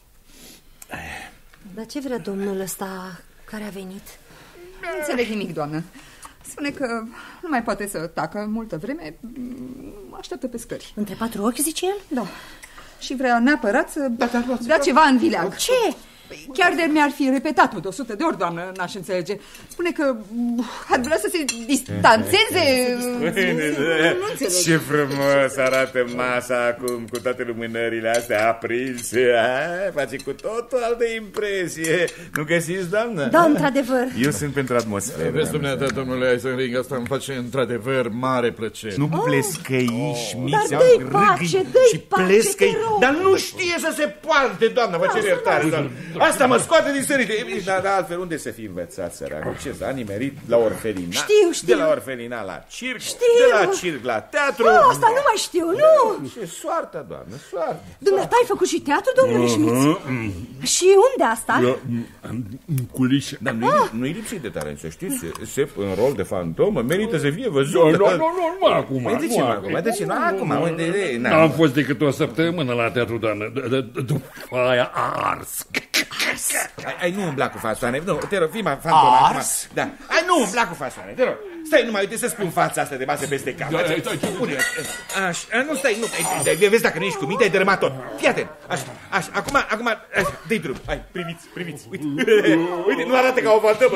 [SPEAKER 5] Dar ce vrea domnul ăsta care a venit?
[SPEAKER 3] Nu înțeleg nimic, doamnă. Spune că nu mai poate să tacă multă vreme. Așteaptă pe scări.
[SPEAKER 5] Între patru ochi, zice el?
[SPEAKER 3] Da. Și vrea neapărat să da, da, dea ceva în vileag.
[SPEAKER 5] Ce?
[SPEAKER 3] Chiar de mi-ar fi repetat-o de o sută de ori, doamnă, n-aș înțelege. Spune că ar vrea să se distanțeze.
[SPEAKER 7] Ce frumos arată masa acum, cu toate lumânările astea aprinse. A, face cu tot o altă impresie. Nu găsiți, doamnă?
[SPEAKER 5] Da, într-adevăr.
[SPEAKER 7] Eu sunt pentru atmosferă.
[SPEAKER 2] Vezi, dumneata, domnule Eisenring, asta îmi face într-adevăr mare plăcere.
[SPEAKER 7] Nu plescăiși,
[SPEAKER 5] oh,
[SPEAKER 7] miți,
[SPEAKER 5] dar dă-i pace, dă-i pace, te rog.
[SPEAKER 7] Dar nu știe să se poarte, doamnă, vă cer iertare, doamnă. Asta mă scoate din sărite. Dar da, altfel, unde să fi învățat, săracul? Ce s-a nimerit la orfelinat?
[SPEAKER 5] Știu, știu.
[SPEAKER 7] De la orfelinat la circ,
[SPEAKER 5] știu.
[SPEAKER 7] de la circ la teatru.
[SPEAKER 5] Oh, asta nu mai știu, nu.
[SPEAKER 7] Ce soartă, doamnă, soartă.
[SPEAKER 5] Dumneata ai făcut și teatru, domnule Schmitz? Și unde asta?
[SPEAKER 8] În culișe.
[SPEAKER 7] Dar nu-i lipsit de talent, să știți. Sep în rol de fantomă merită să fie văzut.
[SPEAKER 8] Nu, nu, nu, nu, acum.
[SPEAKER 7] Mai de ce, acum? De ce, nu, acum, unde...
[SPEAKER 8] N-am fost decât o săptămână la teatru, doamnă. După aia ars.
[SPEAKER 7] Ai, nu umbla cu fasoane, nu, te rog, fii mai fantoma acum. Da, ai, nu umbla cu fasoane, te rog. Stai, numai uite să spun fața asta de masă peste cap. Așa, nu stai, nu, vezi dacă nu ești cu minte, ai dărâmat tot. Fii atent, așa, așa, acum, acum, dă-i drum. Hai, priviți, priviți, uite, uite, nu arată ca o fantomă.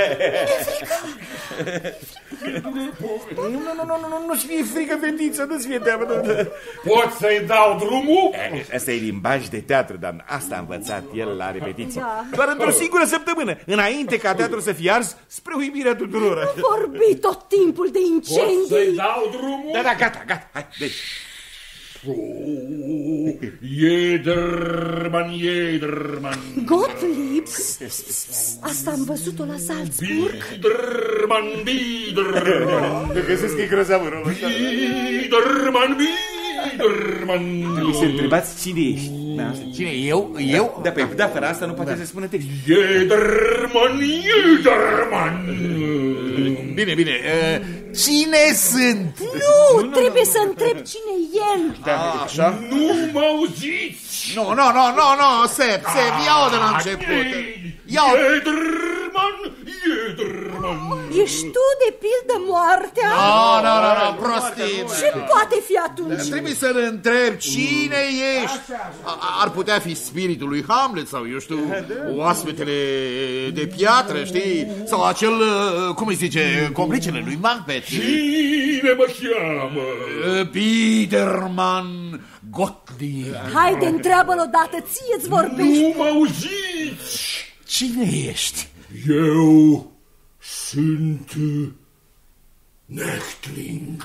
[SPEAKER 7] Nu, nu, nu, nu, nu, nu-ți fie frică, fetiță, nu-ți fie teamă.
[SPEAKER 8] Poți să-i dau drumul?
[SPEAKER 7] Asta e limbaj de teatru, doamnă, asta a învățat el la repetiție. Doar într-o singură săptămână, înainte ca teatru să fie ars, spre uimirea tuturor.
[SPEAKER 5] Vorbi tot timpul de incendii.
[SPEAKER 8] Poți să-i dau drumul?
[SPEAKER 7] Da, da, gata, gata, hai, deci.
[SPEAKER 8] Jederman, Jederman.
[SPEAKER 5] Gottlieb? Asta am văzut-o la Salzburg.
[SPEAKER 8] Biederman, Biederman.
[SPEAKER 7] Te găsesc că e grozav în rolul ăsta.
[SPEAKER 8] Biederman, Biederman.
[SPEAKER 7] Se întrebați cine ești. Cine, eu? Eu? Da, pe da, fără asta nu poate să spună text.
[SPEAKER 8] Jederman, Jederman.
[SPEAKER 7] Bine, bine, cine sunt?
[SPEAKER 5] Nu, trebuie să întreb cine e el.
[SPEAKER 7] Da, așa?
[SPEAKER 8] Nu mă auziți?
[SPEAKER 2] Nu, nu, nu, nu, nu, Sep, Sep, ia-o de la început. Ia-o.
[SPEAKER 8] Jederman, Jederman.
[SPEAKER 5] Ești tu, de pildă, moartea?
[SPEAKER 2] Nu, nu, nu, nu, prostii.
[SPEAKER 5] Ce poate fi atunci?
[SPEAKER 2] Trebuie să-l întreb cine ești. Ar putea fi spiritul lui Hamlet sau, eu știu, oaspetele de piatră, știi? Sau acel, cum îi zice, complicele lui Macbeth.
[SPEAKER 8] Cine mă cheamă?
[SPEAKER 2] Biederman Gottlieb.
[SPEAKER 5] Haide, întreabă-l odată, ție-ți vorbești.
[SPEAKER 8] Nu mă auziți?
[SPEAKER 2] Cine ești?
[SPEAKER 8] Eu sunt Nechtling.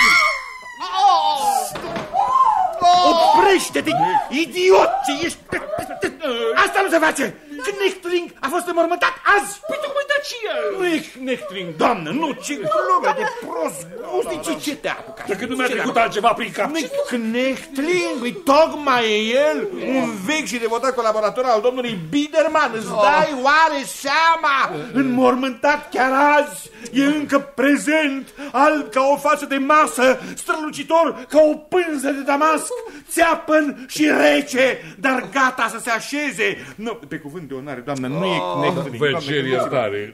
[SPEAKER 7] Oprește-te, idiot ce ești! Asta nu se face! Knechtling a fost înmormântat azi!
[SPEAKER 8] Păi tocmai de aceea!
[SPEAKER 7] Nu e Knechtling, doamnă, nu, ce glumă de prost gust, ce, ce te-a apucat?
[SPEAKER 8] Dacă nu mi-a trecut altceva prin cap.
[SPEAKER 7] Knechtling, e tocmai el, un vechi și devotat colaborator al domnului Biederman, îți dai oare seama? Înmormântat chiar azi, e încă prezent, alb ca o față de masă, strălucitor ca o pânză de damasc, țeapăn și rece, dar gata să se așeze. Nu, pe cuvânt de onoare, doamnă, nu e Knechtling.
[SPEAKER 8] Vă cer iertare.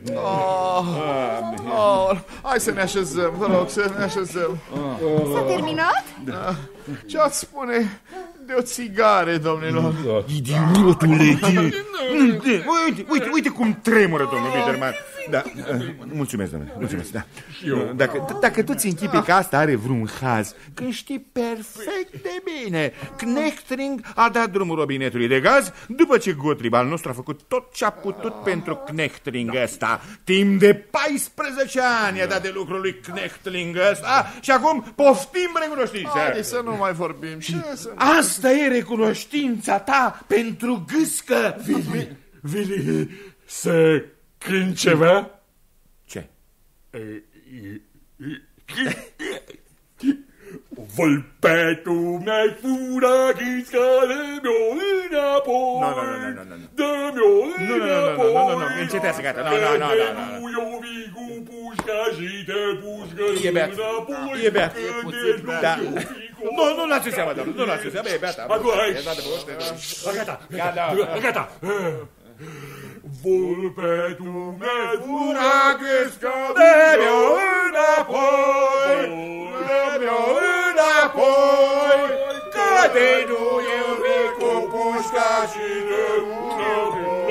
[SPEAKER 2] Hai să ne așezăm, vă rog, să ne așezăm.
[SPEAKER 3] S-a terminat?
[SPEAKER 2] Ce ați spune de o țigare, domnilor?
[SPEAKER 7] Idiotule! Uite, uite, uite cum tremură, domnul Biederman. Da, mulțumesc, domnule, mulțumesc, da. Dacă, dacă tu ți închipi că asta are vreun haz, când știi perfect de bine, Knechtling a dat drumul robinetului de gaz după ce Gottlieb al nostru a făcut tot ce a putut pentru Knechtling ăsta. Timp de paisprezece ani a dat de lucru lui Knechtling ăsta și acum poftim recunoștința.
[SPEAKER 2] Haide să nu mai vorbim. Ce să...
[SPEAKER 7] Asta e recunoștința ta pentru gâscă.
[SPEAKER 8] Vili, Vili, să cânt ceva?
[SPEAKER 7] Ce?
[SPEAKER 8] Volpetul mi-ai furat ghisca, dă-mi-o înapoi.
[SPEAKER 7] Nu, nu, nu, nu, nu.
[SPEAKER 8] Dă-mi-o înapoi.
[SPEAKER 7] Nu, nu, nu, nu, nu, încetează, gata. Nu, nu, nu, nu, nu.
[SPEAKER 8] Eu vii cu pușca și te pușcă
[SPEAKER 7] E beat,
[SPEAKER 8] înapoi.
[SPEAKER 7] e beat. Da. Nu, nu luați-o seama, doamnă, nu luați-o seama, e beata.
[SPEAKER 8] Acum, hai.
[SPEAKER 7] Gata,
[SPEAKER 8] Gata, gata. Volpetul mi-ai furat ghisca,
[SPEAKER 7] dă-mi-o înapoi, dă-mi-o înapoi, că de nu eu vii cu pușca și de înapoi.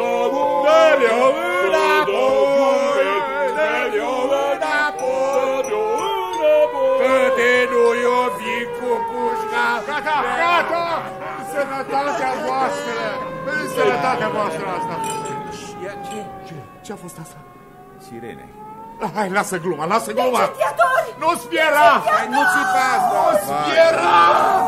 [SPEAKER 2] sănătatea voastră! În sănătatea voastră asta!
[SPEAKER 7] Ce?
[SPEAKER 2] Ce-a fost asta?
[SPEAKER 7] Sirene.
[SPEAKER 2] Hai, lasă gluma, lasă gluma!
[SPEAKER 5] Incendiatori!
[SPEAKER 2] Nu spiera!
[SPEAKER 7] Hai, nu țipați!
[SPEAKER 2] Nu spiera!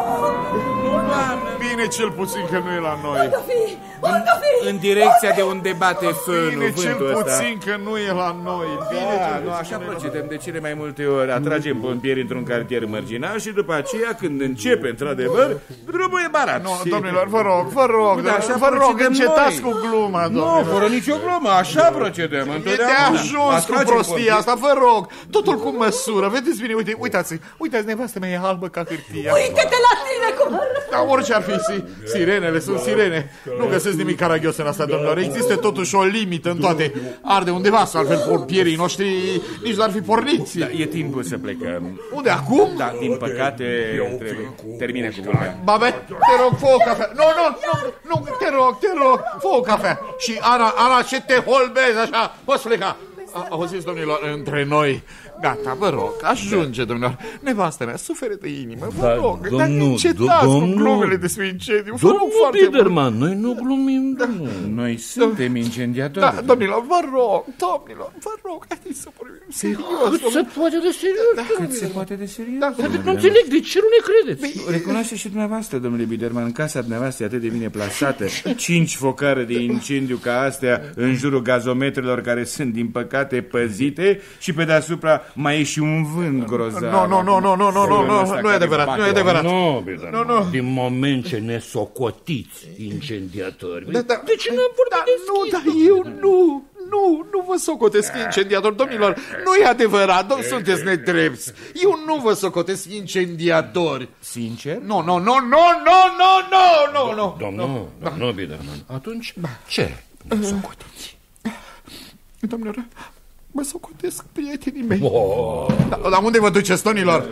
[SPEAKER 7] Nu, doamnă!
[SPEAKER 2] Bine, cel puțin că nu e la noi.
[SPEAKER 5] Unde-o fi? Unde-o fi?
[SPEAKER 7] În direcția de unde bate fânul,
[SPEAKER 2] Bine, cel
[SPEAKER 7] vântul ăsta.
[SPEAKER 2] puțin că nu e la noi. Bine,
[SPEAKER 7] Da,
[SPEAKER 2] cel
[SPEAKER 7] nu,
[SPEAKER 2] puțin
[SPEAKER 7] așa
[SPEAKER 2] că nu e la
[SPEAKER 7] procedăm de cele mai multe ori. Atragem pompieri într-un cartier marginal și după aceea, când începe, într-adevăr, drumul e barat.
[SPEAKER 2] Nu, domnilor, vă rog, vă rog,
[SPEAKER 7] Da, așa
[SPEAKER 2] vă rog,
[SPEAKER 7] procedăm
[SPEAKER 2] încetați
[SPEAKER 7] noi.
[SPEAKER 2] cu gluma,
[SPEAKER 7] Nu,
[SPEAKER 2] domnilor.
[SPEAKER 7] fără nicio glumă, așa procedăm
[SPEAKER 2] E de
[SPEAKER 7] întotdeauna.
[SPEAKER 2] ajuns cu
[SPEAKER 7] Atragem
[SPEAKER 2] prostia
[SPEAKER 7] pompieri.
[SPEAKER 2] asta, vă rog. Totul cu măsură. Vedeți bine, uite, uitați, uitați, nevastă mea e albă ca hârtia.
[SPEAKER 5] Uite-te la tine cum...
[SPEAKER 2] Dar orice ar fi, si, sirenele sunt sirene. Nu găsesc nimic caragios în asta, domnilor. Există totuși o limită în toate. Arde undeva, să altfel pompierii noștri nici n-ar fi porniți.
[SPEAKER 7] Da, e timpul să plecăm.
[SPEAKER 2] Unde, acum?
[SPEAKER 7] Da, din păcate, trebuie. Termine cu culmea.
[SPEAKER 2] Babe, te rog, fă o cafea. Nu, nu, nu, nu, te rog, te rog, fă o cafea. Și Ana, Ana, ce te holbezi așa? Poți pleca. A- Auziți, domnilor, între noi. Gata, vă rog, ajunge, domnilor. Nevastă mea suferă de inimă, vă
[SPEAKER 8] Da,
[SPEAKER 2] rog.
[SPEAKER 8] domnul,
[SPEAKER 2] Dar încetați cu
[SPEAKER 8] domnul-
[SPEAKER 2] glumele despre incendiu. Vă rog
[SPEAKER 8] Domnul
[SPEAKER 2] foarte mult.
[SPEAKER 8] Biderman, noi nu glumim, domnul.
[SPEAKER 7] Noi suntem incendiatori.
[SPEAKER 2] Da, domnilor, vă rog, domnilor, vă rog, haideți să vorbim serios.
[SPEAKER 8] Cât se poate de serios,
[SPEAKER 7] Cât se poate de serios.
[SPEAKER 2] Da,
[SPEAKER 8] domnule. Nu înțeleg, de ce nu ne credeți?
[SPEAKER 7] Recunoaște și dumneavoastră, domnule Biderman, casa dumneavoastră e atât de bine plasată. Cinci focare de incendiu ca astea în jurul gazometrelor care sunt, din păcate, păzite și pe deasupra mai e și un vânt grozav.
[SPEAKER 2] Nu, nu, nu, nu, nu, nu, nu, nu, nu e adevărat, nu e adevărat.
[SPEAKER 8] Nu, Biderman,
[SPEAKER 2] Nu, nu.
[SPEAKER 8] din moment ce ne socotiți incendiatori,
[SPEAKER 2] Da, da,
[SPEAKER 8] de ce n-am vorbit
[SPEAKER 2] da,
[SPEAKER 8] deschis?
[SPEAKER 2] nu, dar eu nu, nu, nu vă socotesc incendiator, domnilor, nu e adevărat, domn, sunteți nedrepți. Eu nu vă socotesc incendiatori.
[SPEAKER 7] Sincer?
[SPEAKER 2] Nu, nu, nu, nu, nu, nu, nu, nu, nu.
[SPEAKER 8] Domnul, domnul Biderman, atunci ce ne socotiți?
[SPEAKER 2] Domnilor, mă socotesc prietenii mei.
[SPEAKER 8] Oh.
[SPEAKER 2] Da, dar unde vă duceți, domnilor?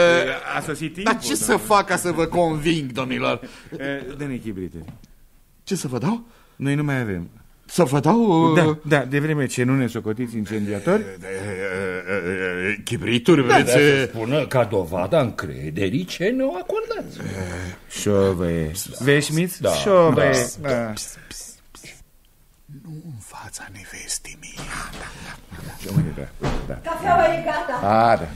[SPEAKER 7] A sosit timpul.
[SPEAKER 2] Dar ce să fac ca să vă conving, domnilor?
[SPEAKER 7] Dă-ne chibrite.
[SPEAKER 2] Ce să vă dau?
[SPEAKER 7] Noi nu mai avem.
[SPEAKER 2] Să vă dau...
[SPEAKER 7] Da, da, de vreme ce nu ne socotiți incendiatori.
[SPEAKER 2] Chibrituri,
[SPEAKER 8] Da,
[SPEAKER 2] vreți?
[SPEAKER 8] să spună ca dovada încrederii ce ne-o acordați.
[SPEAKER 7] Șovăie. Veșmiț?
[SPEAKER 8] Da.
[SPEAKER 7] Șovăie.
[SPEAKER 8] Da.
[SPEAKER 7] Da.
[SPEAKER 2] Nu în fața nevestii mie.
[SPEAKER 7] Da, da.
[SPEAKER 5] Cafeaua e gata.
[SPEAKER 7] A, da.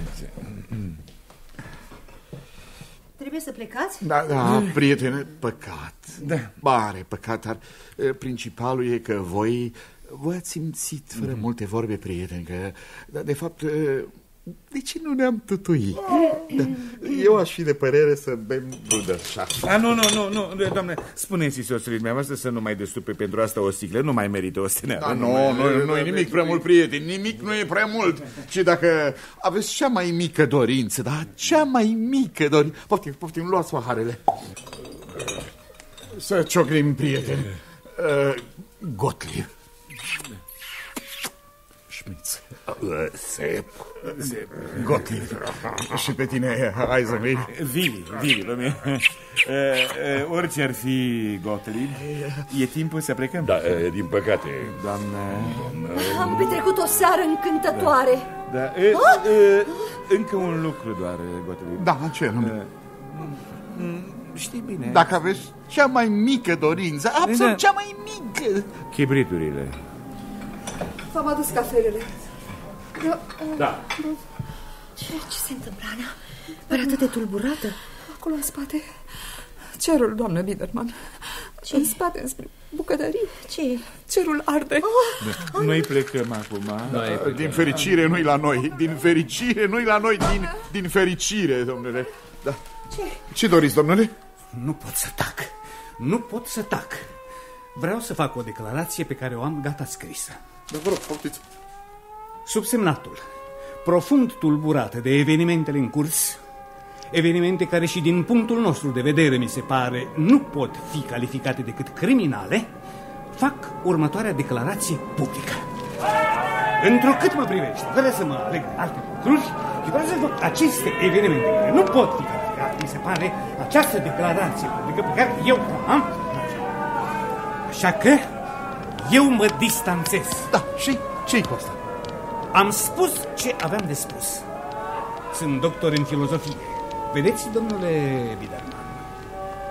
[SPEAKER 5] Trebuie să plecați?
[SPEAKER 2] Da, da, prietene, păcat.
[SPEAKER 7] Da.
[SPEAKER 2] Mare păcat, dar e, principalul e că voi, voi ați simțit, fără mm. multe vorbe, prieteni, că, da, de fapt, e, de ce nu ne-am tutuit? Da, eu aș fi de părere să bem brudășa.
[SPEAKER 7] A, nu, nu, nu, nu, doamne, spuneți-i soțului dumneavoastră să nu mai destupe pentru asta o sticlă, nu mai merită o steneală.
[SPEAKER 2] Da, nu, nu, nu e nimic prea mult, prieteni, nimic nu e prea mult. Și dacă aveți cea mai mică dorință, da, cea mai mică dorință, poftim, poftim, luați paharele. Să ciocnim, prieteni. Uh, Gottlieb. Schmitz. Uh, Sepp. Sepp. Gottlieb. Și pe tine, Eisenwig.
[SPEAKER 7] Vili, Vili, domnule. Uh, uh, orice ar fi, Gottlieb, e timpul să plecăm.
[SPEAKER 8] Da, e, din păcate.
[SPEAKER 7] Doamnă...
[SPEAKER 5] Am petrecut o seară încântătoare.
[SPEAKER 7] Da, uh, uh, încă un lucru doar, Gottlieb.
[SPEAKER 2] Da, ce nume?
[SPEAKER 7] Uh, știi bine.
[SPEAKER 2] Dacă aveți cea mai mică dorință, absolut
[SPEAKER 7] Da.
[SPEAKER 2] cea mai mică.
[SPEAKER 7] Chibriturile.
[SPEAKER 3] V-am adus cafelele. Da.
[SPEAKER 8] Da.
[SPEAKER 5] Ce, ce se întâmplă, Ana? Pare atât de tulburată.
[SPEAKER 3] Acolo în spate. Cerul, doamnă Biderman.
[SPEAKER 5] Ce?
[SPEAKER 3] În spate, înspre bucătărie.
[SPEAKER 5] Ce?
[SPEAKER 3] Cerul arde.
[SPEAKER 5] Oh,
[SPEAKER 7] Noi plecăm acum.
[SPEAKER 8] Noi
[SPEAKER 2] Din fericire nu-i la noi. Din fericire nu-i la noi. Din, din fericire, domnule. Da.
[SPEAKER 5] ce?
[SPEAKER 2] Ce doriți, domnule?
[SPEAKER 9] Nu pot să tac. Nu pot să tac. Vreau să fac o declarație pe care o am gata scrisă.
[SPEAKER 2] Da, vă rog, poftiți.
[SPEAKER 9] Subsemnatul, profund tulburată de evenimentele în curs, evenimente care și din punctul nostru de vedere, mi se pare, nu pot fi calificate decât criminale, fac următoarea declarație publică. Întrucât mă privește, fără să mă aleg alte lucruri, și vreau să fac aceste evenimente care nu pot fi calificate, mi se pare, această declarație publică pe care eu o am. Așa că eu mă distanțez.
[SPEAKER 2] Da, și ce-i cu asta?
[SPEAKER 9] Am spus ce aveam de spus. Sunt doctor în filozofie. Vedeți, domnule Biderman,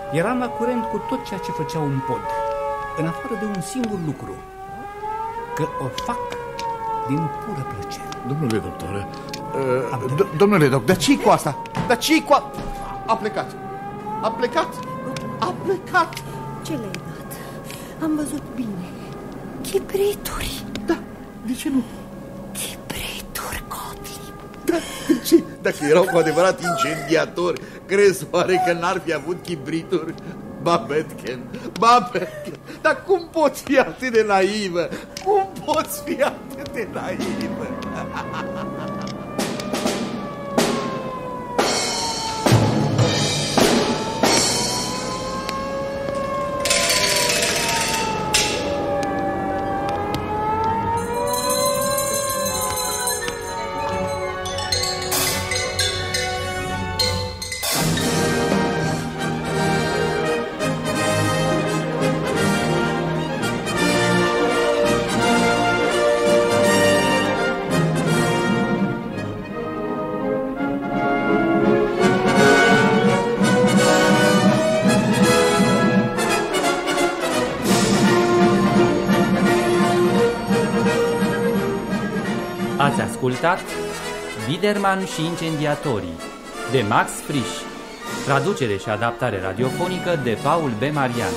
[SPEAKER 9] Eram la curent cu tot ceea ce făcea un pod, în afară de un singur lucru, că o fac din pură plăcere.
[SPEAKER 6] Domnule doctor, uh, domnule doctor, dar ce-i cu asta? Dar ce-i cu asta? A plecat. A plecat. A plecat.
[SPEAKER 5] Ce le-ai dat? Am văzut bine. Chibrituri.
[SPEAKER 6] Da, de ce nu?
[SPEAKER 5] Chibrituri, Gottlieb.
[SPEAKER 6] Da, de ce? Dacă erau cu adevărat incendiatori, crezi oare că n-ar fi avut chibrituri? Babetken, Babetken, dar cum poți fi atât de naivă? Cum poți fi atât de naivă?
[SPEAKER 1] Ați ascultat Biderman și incendiatorii de Max Frisch, traducere și adaptare radiofonică de Paul B. Marian.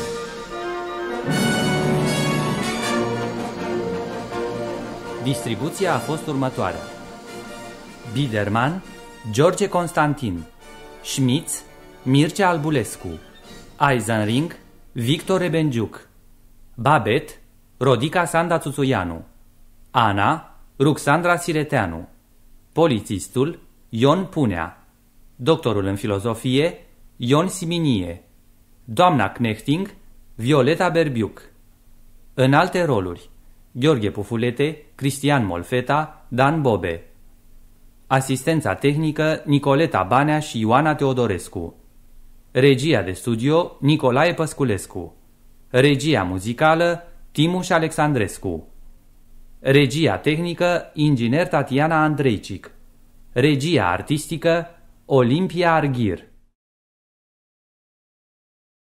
[SPEAKER 1] Distribuția a fost următoarea: Biderman, George Constantin; Schmitz, Mircea Albulescu; Eisenring, Victor Rebenjuc; Babet, Rodica Sanda Țuțuianu; Ana, Ruxandra Sireteanu; polițistul, Ion Punea; doctorul în filozofie, Ion Siminie; doamna Knechting, Violeta Berbiuc. În alte roluri: Gheorghe Pufulete, Cristian Molfeta, Dan Bobe. Asistența tehnică, Nicoleta Banea și Ioana Teodorescu. Regia de studio, Nicolae Păsculescu. Regia muzicală, Timuș Alexandrescu. Regia tehnică, inginer Tatiana Andreicic. Regia artistică, Olimpia Arghir.